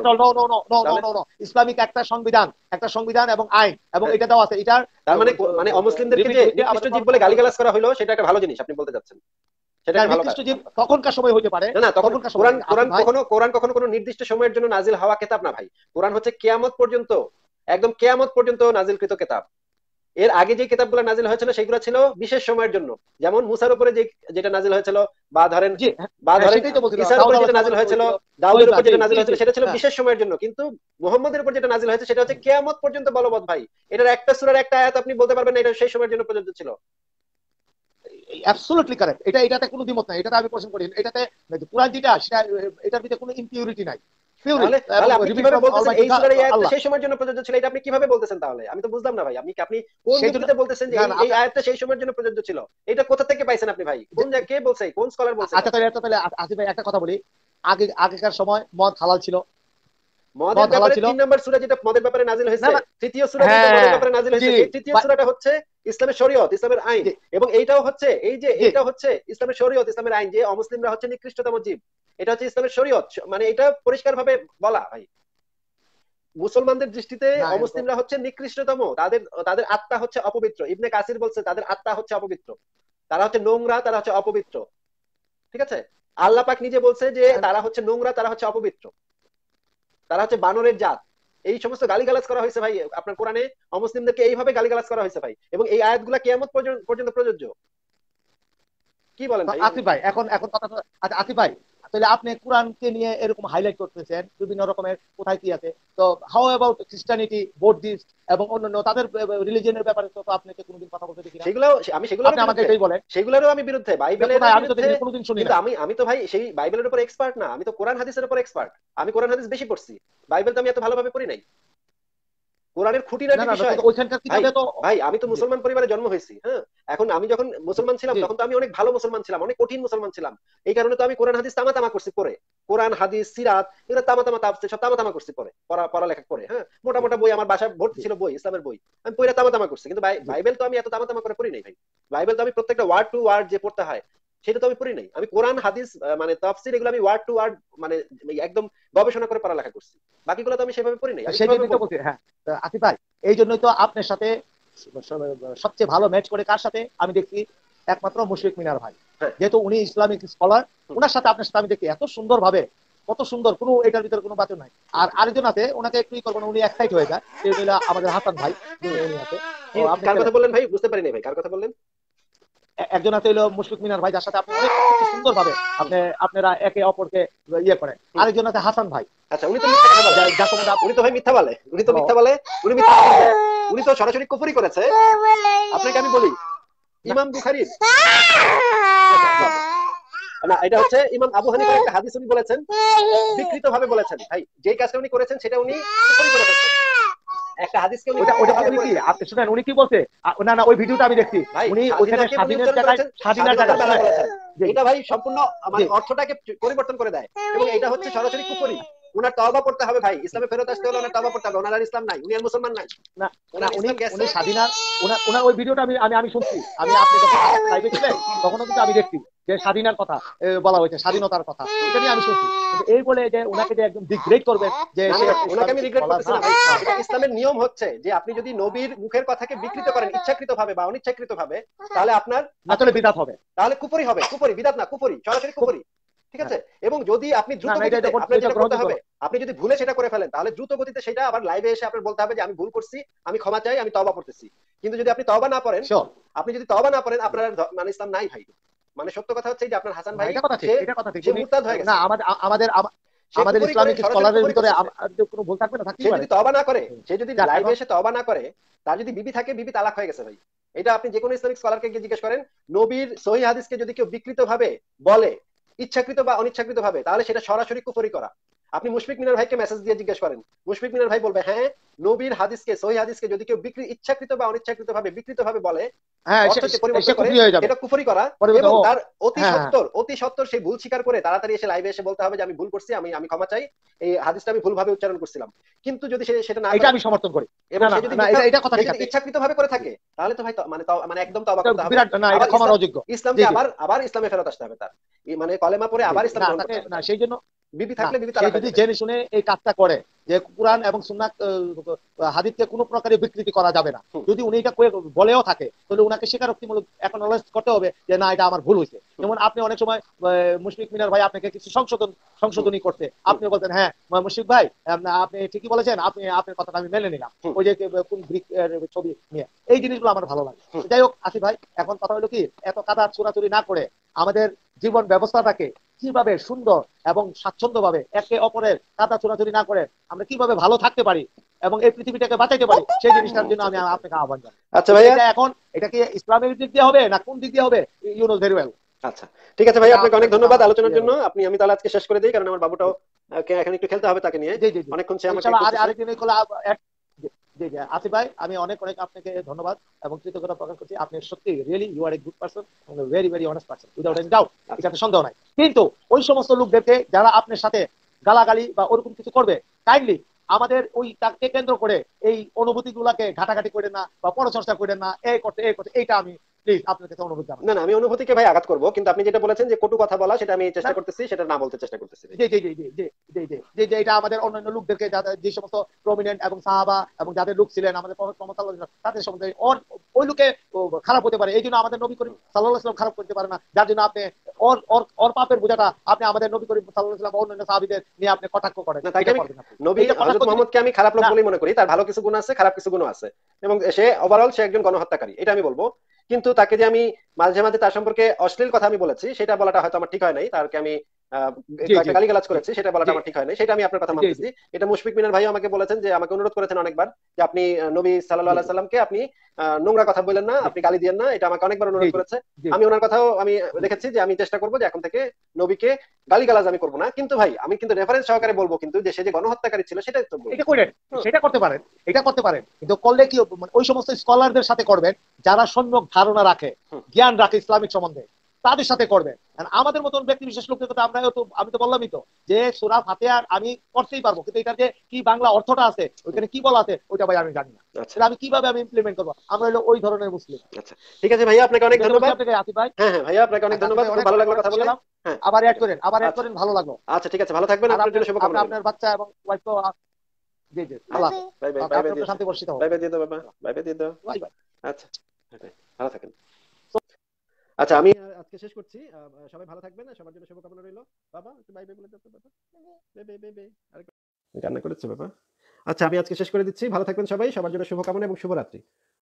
ইসলামিক একটা সংবিধান এবং আইন এবং এটা দেওয়া আছে। এটার তার মানে অমুসলিমদেরকে যে নিকৃষ্ট জীব বলে গালিগালাজ করা হলো, সেটা একটা ভালো জিনিস আপনি বলতে যাচ্ছেন? সেটা ভালো কাজ। তখনকার সময় হতে পারে না তখন কোরআন কখনো কোনো নির্দিষ্ট সময়ের জন্য নাজিল হওয়া কিতাব না ভাই। কোরআন হচ্ছে কিয়ামত পর্যন্ত, একদম কিয়ামত পর্যন্ত নাজিলকৃত কিতাব। এর আগে যে কিতাবগুলো নাজিল হয়েছিল সেগুলো ছিল বিশেষ সময়ের জন্য, যেমন মুসার উপরে যেটা নাজিল হয়েছিল, বা ধরেন ঈসার উপরে যেটা নাজিল হয়েছিল, দাউদের উপর যেটা নাজিল হয়েছিল, সেটা ছিল বিশেষ সময়ের জন্য। কিন্তু মুহাম্মদের উপর যেটা নাজিল হয়েছে সেটা হচ্ছে কিয়ামত পর্যন্ত বলবৎ ভাই। এটার একটা সূরার একটা আয়াত আপনি বলতে পারবেন না এটা সেই সময়ের জন্য প্রযোজ্য ছিল? Absolutely correct. এটাতে কোনো দ্বিমত নাই, এটাতে আমি কোশ্চেন করি। এটাতে কোরআন যেটা সেটা, এটার ভিতরে কোনো ইমপিউরিটি নাই। তাহলে আপনি কিভাবে বলতেছেন এই সূরার এই আয়াতটা সেই সময়ের জন্য প্রযোজ্য ছিল? এটা আপনি কিভাবে বলতেছেন তাহলে? আমি তো বুঝলাম না ভাই। আপনি কোন যুক্তিতে বলতেছেন যে এই আয়াতটা সেই সময়ের জন্য প্রযোজ্য ছিল? এটা কোথা থেকে পাইছেন আপনি ভাই? কোন জায়গা কে বলছে? কোন স্কলার বলছে? আচ্ছা তাহলে আসিফ ভাই একটা কথা বলি, আগেকার সময় মদ হালাল ছিল। মদের ব্যাপারে 3 নম্বর সূরা যেটা মদের ব্যাপারে নাজিল হয়েছে, তৃতীয় সূরা যেটা মদের ব্যাপারে নাজিল হয়েছে, এই তৃতীয় সূরাটা হচ্ছে ইসলামের শরীয়ত, ইসলামের আইন। এবং এইটাও হচ্ছে এইটা হচ্ছে ইসলামের শরীয়ত, ইসলামের আইন, যে অমুসলিমরা হচ্ছে নিকৃষ্টতম জীব। এটা হচ্ছে ইসলামের শরীয়ত। মানে এটা পরিষ্কার ভাবে বলা ভাই। মুসলমানদের দৃষ্টিতে অমুসলিমরা হচ্ছে নিকৃষ্টতম, তাদের আত্মা হচ্ছে অপবিত্র। ইবনে কাসির বলছে তাদের আত্মা হচ্ছে অপবিত্র, তারা হচ্ছে নোংরা, তারা হচ্ছে অপবিত্র। ঠিক আছে? আল্লাহ পাক নিজে বলছে যে তারা হচ্ছে নোংরা, তারা হচ্ছে অপবিত্র, তারা হচ্ছে বানরের জাত। এই সমস্ত গালিগালাজ করা হয়েছে ভাই আপনার কোরআনে, অমুসলিমদেরকে এইভাবে গালিগালাজ করা হয়েছে ভাই। এবং এই আয়াতগুলো কিয়ামত পর্যন্ত প্রযোজ্য। কি বলেন ভাই? আসিফ ভাই এখন কথা, আচ্ছা আসিফ ভাই তাহলে আপনি কোরআনকে নিয়ে এরকম হাইলাইট করতেছেন বিভিন্ন রকমের, কোথায় কি আছে, তো হাউ অ্যাবাউট খ্রিস্টানিটি, বৌদ্ধিস্ট এবং অন্যান্য তাদের রিলিজিয়নের ব্যাপারে তো আপনাকে কোনোদিন কথা বলতে দেখি না। সেগুলোরও আমি বিরুদ্ধে, বাইবেলের বিরুদ্ধে কোনোদিন শুনি না। আমি তো ভাই সেই বাইবেলের উপর এক্সপার্ট না, আমি তো কোরআন হাদিসের উপর এক্সপার্ট। আমি কোরআন হাদিস বেশি পড়ছি, বাইবেল তো আমি এত ভালোভাবে পড়ি নাই। কোরআনের খুঁটিনাটি বিষয় ভাই, আমি তো মুসলমান পরিবারে জন্ম হয়েছি। হ্যাঁ, এখন আমি যখন মুসলমান ছিলাম তখন তো আমি অনেক ভালো মুসলমান ছিলাম, অনেক কঠিন মুসলমান ছিলাম। এই কারণে তো আমি কোরআন হাদিস তামা করছি পরে, কোরআন হাদিস সিরাত এগুলো তাফসীর সব তামা করছি পরে, পড়ালেখা করে। হ্যাঁ, মোটা বই আমার বাসায় ভর্তি ছিল, বই, ইসলামের বই আমি পড়ে তামা করছি। কিন্তু বাইবেল তো আমি এত তামা করে পড়ি নাই ভাই। বাইবেল তো আমি প্রত্যেকটা ওয়ার্ড টু ওয়ার্ড যে পড়তে হয় সেটা তো আমি পড়ি নাই। আমি কোরআন হাদিস মানে তাফসীর এগুলো আমি ওয়ার্ড টু ওয়ার্ড মানে একদম গবেষণা করে পড়ালেখা করছি, বাকিগুলো তো আমি সেভাবে পড়ি নাই। হ্যাঁ আসিফ ভাই, এই জন্যই তো আপনার সাথে সবচেয়ে ভালো ম্যাচ করে কার সাথে আমি দেখছি, একমাত্র মুশফিক মিনার ভাই। যেহেতু উনি ইসলামিক স্কলার, ওনার সাথে আপনার সাথে আমি দেখি এত সুন্দর ভাবে, কত সুন্দর, কোনো এটার ভিতরে কোনো বাতিল নাই। আর আরেকজন আছে, ওনাকে একটু করবো না, উনি এক্সাইট হয়ে যায়, আমাদের হাসান ভাই, উনি আছে। কার কথা বললেন ভাই? বুঝতে পারিনি ভাই, কার কথা বললেন? একজন আছে হলো মুশফিক মিনার ভাই, যার সাথে আপনি অনেক সুন্দর ভাবে আপনারা একে অপরকে ইয়ে করেন। আরেকজন আছে হাসান ভাই। আচ্ছা, উনি তো ভাই মিথ্যা বলে, উনি তো সরাসরি কুফরি করেছে। আপনাকে আমি বলি, ইমাম বুখারীর না, এটা হচ্ছে ইমাম আবু হানিফার একটা হাদিস উনি বলেছেন, বিকৃত ভাবে বলেছেন ভাই। যে কাজটা উনি করেছেন সেটা উনি কুফরি করে ফেলেছেন। একটা হাদিসকে উনি কি বলছে? না ওই ভিডিওটা আমি দেখছি, উনি ওখানে স্বাধীনের জায়গায় বলেছেন। এটা ভাই সম্পূর্ণ মানে অর্থটাকে পরিবর্তন করে দেয়, এবং এটা হচ্ছে সরাসরি কুফরি। উনার তওবা করতে হবে ভাই, ইসলামে ফেরত আসতে হলে ওনার তওবা করতে হবে। ওনার ইসলাম নাই, উনি আর মুসলমান নাই। না উনি স্বাধীনার, ওনার ওই ভিডিওটা আমি শুনছি, আপনি যখন লাইভে ছিলেন তখনও কিন্তু আমি দেখছি যে স্বাধীনার কথা বলা হয়েছে, স্বাধীনতার কথা, এটা নিয়ে আমি শুনছি। এই বলে যে ওনাকে যে একদম ডিগ্রেড করবেন, যে ওনাকে আমি রিগ্রেট করতেছি না ভাই। এটা ইসলামের নিয়ম হচ্ছে যে আপনি যদি নবীর মুখের কথাকে বিকৃত করেন ইচ্ছাকৃত ভাবে বা অনিচ্ছাকৃত ভাবে, তাহলে আপনার তাহলে বিদআত হবে, তাহলে কুফরি হবে। কুফরি, বিদআত না, কুফরি, সরাসরি কুফরি। ঠিক আছে? এবং যদি আপনি দ্রুত গতিতে, আপনি যদি ভুলে সেটা করে ফেলেন, তাহলে দ্রুত গতিতে সেটা আবার লাইভে এসে আপনার বলতে হবে যে আমি ভুল করছি, আমি ক্ষমা চাই, আমি তওবা করতেছি। কিন্তু যদি আপনি তওবা না করেন, আপনার মানে ইসলাম নাই ভাই। মানে সত্য কথা হচ্ছে যে আপনার হাসান ভাই সে মুরতাদ হয়ে গেছে। না আমাদের কুফরি করে, ইসলামিক সরাসরি স্কলারের কুফরি ভিতরে করতেছে। কোনো ভুল থাকবে না, সে থাকতেই পারে। যদি তওবা না করে, সে যদি যাক, লাইভে এখন এসে তওবা না করে, তার যদি বিবি থাকে, বিবি তালাক হয়ে গেছে ভাই। এটা আপনি যে কোনো ইসলামিক স্কলারকে গিয়ে জিজ্ঞেস করেন। নবীর সহিহ হাদিসকে যদি কেউ বিকৃত ভাবে বলে, ইচ্ছাকৃত বা অনিচ্ছাকৃত ভাবে, তাহলে সেটা সরাসরি কুফরি করা। আপনি মুশফিক মিনার ভাইকে মেসেজ দিয়ে জিজ্ঞেস করেন, মুশফিক মিনার ভাই বলবে হ্যাঁ, নবীর হাদিসকে, সহিহ হাদিসকে যদি কেউ ইচ্ছাকৃত বা অনিচ্ছাকৃত ভাবে বিকৃত ভাবে বলে, হ্যাঁ অর্থকে সে পরিবর্তন করে, কুফরি হয়ে যাবে, এটা কুফরি করা। পরিবর্তন এবং ও তার অতি হ্যাঁ সত্বর, অতি সত্বর সেই ভুল স্বীকার করে তাড়াতাড়ি এসে লাইভে এসে বলতে হবে যে আমি ভুল করছি, আমি আমি ক্ষমা চাই, এই হাদিসটা আমি ভুলভাবে উচ্চারণ করছিলাম। কিন্তু যদি সে সেটা না এটা করে, আমি সমর্থন করি। এবং না না সে যদি না, এটা কথা সে ঠিক যদি আছে, ইচ্ছাকৃত ভাবে করে থাকে, তাহলে তো ভাই মানে একদম তওবা এটা করতে হবে। বিরাট, না এটা আবার ক্ষমার অযোগ্য। ইসলামকে জি জি আবার আবার ইসলামে ফেরত আসতে হবে তার। মানে কলেমা পড়ে জি আবার জি, ইসলাম না গ্রহণ তাকে করতে হবে না তার। সেই জন্য বিবি না, থাকলে বিবি সে তালাক হয়ে যদি যাবে। জেনে শুনে এই কাজটা করে যে কোরআন এবং সুন্নাত হাদিসকে কোনো প্রকারে বিকৃতি করা যাবে না, হুম, যদি উনি এটা বলেও থাকে, তাহলে উনাকে স্বীকারোক্তিমূলক অ্যাকনলেজ করতে হবে যে না এটা আমার ভুল হয়েছে। হুম, যেমন আপনি অনেক সময় মুশফিক মিনার ভাই আপনাকে কিছু হুম, সংশোধনী করতে, হুম, আপনি বলতেন হ্যাঁ মুশফিক ভাই আপনি ঠিকই বলেছেন, আপনি আপনার কথাটা আমি মেনে নিলাম, হুম, ওই যে কোন গ্রিক ছবি নিয়ে, এই জিনিসগুলো আমার ভালো লাগে। হুম। যাই হোক আসিফ ভাই, এখন কথা হলো কি, এত কাদা চোরাচুরি না করে আমাদের জীবন ব্যবস্থাটাকে কিভাবে সুন্দর এবং স্বাচ্ছন্দ্যভাবে একে অপরের কাদা চোরাচুরি না করে আমরা কিভাবে ভালো থাকতে পারি এবং এই পৃথিবীটাকে বাঁচাইতে পারি, সেই জিনিসটার জন্য আমি আপনাকে আহ্বান জানাই। আচ্ছা কিন্তু ভাইয়া, এটা এখন, এটা কি ইসলামের দিক দিয়ে হবে না কোন দিক দিয়ে হবে, ইউ নো ভেরি ওয়েল। আচ্ছা ঠিক আছে ভাই, এটা আপনাকে অনেক আপনার সাথে ধন্যবাদ আমার আলোচনার ইয়ে জন্য। হলো। আমি তাহলে আজকে শেষ করে দিই, কারণ আমার বাবুটাও এখন একটু খেলতে হবে তাকে নিয়ে। জি জি জি, অনেকক্ষণ সে আমাকে ইনশাআল্লাহ খুঁজতেছে। আরেকদিন জি জি আসিফ ভাই, আমি অনেক অনেক আপনাকে ধন্যবাদ এবং কৃতজ্ঞতা প্রকাশ করছি। আপনি সত্যি really you are a good person, very very honest person, without any আচ্ছা ডাউট, আচ্ছা এটাতে সন্দেহ নাই। কিন্তু ওই সমস্ত লোকদেরকে যারা আপনার সাথে গালাগালি বা ওরকম কিছু করবে, কাইন্ডলি আমাদের ওই তাকে কেন্দ্র করে এই অনুভূতি গুলাকে ঘাটাঘাটি করে না বা পরচর্চা করে না, এই করতে এইটা আমি প্লিজ আপনার কাছে অনুরোধ না জানাচ্ছি। না, আমি অনুভূতিকে ভাই আঘাত করবো, কিন্তু আপনি যেটা বলেছেন যে কটু কথা বলা, সেটা আমি না চেষ্টা করতেছি, সেটা না বলতে চেষ্টা করতেছি ভাই। জি জি জি জি জি জি জি জি জি, এটা আমাদের অন্যান্য লোকদেরকে যাদের যে সমস্ত প্রমিনেন্ট এবং সাহাবা এবং যাদের লোক ছিলেন আমাদের প্রফেট মুহাম্মদ সাল্লাল্লাহু আলাইহি ওয়াসাল্লাম, তাদের সম্বন্ধে ওই লোকে খারাপ হতে পারে, এই জন্য আমাদের নবী করিম সাল্লাল্লাহু আলাইহি ওয়াসাল্লাম খারাপ করতে পারে না, যার জন্য আপনি ওর পাপের বোঝাটা আপনি আমাদের নবী করিম সাল্লাল্লাহু আলাইহি ওয়াসাল্লাম বা অন্যান্য সাহাবীদের নিয়ে আপনি কটাক্ষ করেন, না, তাকে এটা আমি, করবেন আপনি। নবী এটা কটাক্ষ হযরত যদি মুহাম্মদকে আমি খারাপ লোক না বলেই মনে করি। তার ভালো কিছু গুণ আছে, খারাপ কিছু গুণও আছে, এবং সে ওভারঅল সে একজন গণহত্যাকারী, এটা আমি বলবো। কিন্তু তাকে যে আমি মাঝে মাঝে তার সম্পর্কে অশ্লীল কথা আমি বলেছি, সেটা বলাটা হয়তো আমার ঠিক হয় নাই। তারকে আমি জি জি কয়েকটা গালিগালাজ জি করেছি, সেটা বলাটা জি আমার ঠিক হয় নাই, সেটা আমি আপনার কথা জি জি মানতেছি। এটা মুশফিক মিনার ভাই আমাকে বলেছেন, যে আমাকে অনুরোধ করেছেন অনেকবার যে আপনি নবী সাল্লাল্লাহু জি আলাইহি সাল্লামকে আপনি নোংরা কথা বললেন না, জি আপনি গালি দিয়েন না, এটা আমাকে অনেকবার জি অনুরোধ জি করেছে। জি আমি ওনার কথাও আমি জি রেখেছি যে আমি চেষ্টা করবো যে এখন থেকে নবীকে গালিগালাজ আমি করবো না। কিন্তু ভাই আমি কিন্তু রেফারেন্স সহকারে বলবো, কিন্তু যে সে যে গণহত্যাকারী ছিল সেটাই তো বলবো। এটা করেন, হুম, সেটা করতে পারেন, এটা করতে পারেন, কিন্তু করলে কি মানে ওই সমস্ত স্কলারদের সাথে করবেন যারা সম্যক ধারণা রাখে, হুম, জ্ঞান রাখে ইসলামিক সম্বন্ধে, তাদের সাথে করবেন। আর আমাদের মতন ব্যক্তি বিশেষ লোকদের কথা আমরা তো, আমি তো বললামই তো যে সূরা ফাতিহা আমি করতেই পারবো, কিন্তু এটার যে কি বাংলা অর্থটা আছে, হুম। ওইখানে কি বলা আছে ওইটা ভাই আমি জানি না, আচ্ছা তাহলে আমি কিভাবে আমি ইমপ্লিমেন্ট করবো, আমরা হলো ওই ধরনের মুসলিম। আচ্ছা, ঠিক আছে ভাইয়া, আপনাকে অনেক ঠিক আছে বলছি ধন্যবাদ। আপনাকে আসিফ ভাই। হ্যাঁ হ্যাঁ ভাইয়া, আপনাকে অনেক আচ্ছা আসিফ ধন্যবাদ, ভাই, খুব অনেক ভালো অনেক লাগলো অনেক কথা খুশি বলে। হলাম। হ্যাঁ, আবার ঠিক অ্যাড আছে। করেন, আবার অ্যাড আচ্ছা করেন, ভালো লাগলো। আচ্ছা, ঠিক আছে, ভালো থাকবেন, আর আপনার জন্য আপনার শুভকামনা রইল। আপনার বাচ্চা এবং ওয়াইফ তো জি জি বাই আল্লাহ হাফেজ। Bye bye okay, bye bye আপনার উপরে দিয়ে, শান্তি বর্ষিত হোক। বাই বাই দিয়ে দাও বাবা, বাই বাই দিয়ে দাও। Bye bye. আচ্ছা, বাই বাই, ভালো থাকেন। আচ্ছা আমি আজকে শেষ করছি। সবাই ভালো থাকবেন, সবার জন্য শুভকামনা রইল। বাবা একটু বাই বাই বলে দাও তো বাবা, বাই বাই বাই বাই। কান্না করেছে বাবা। আচ্ছা আমি আজকে শেষ করে দিচ্ছি, ভালো থাকবেন সবাই, সবার জন্য শুভকামনা এবং শুভরাত্রি।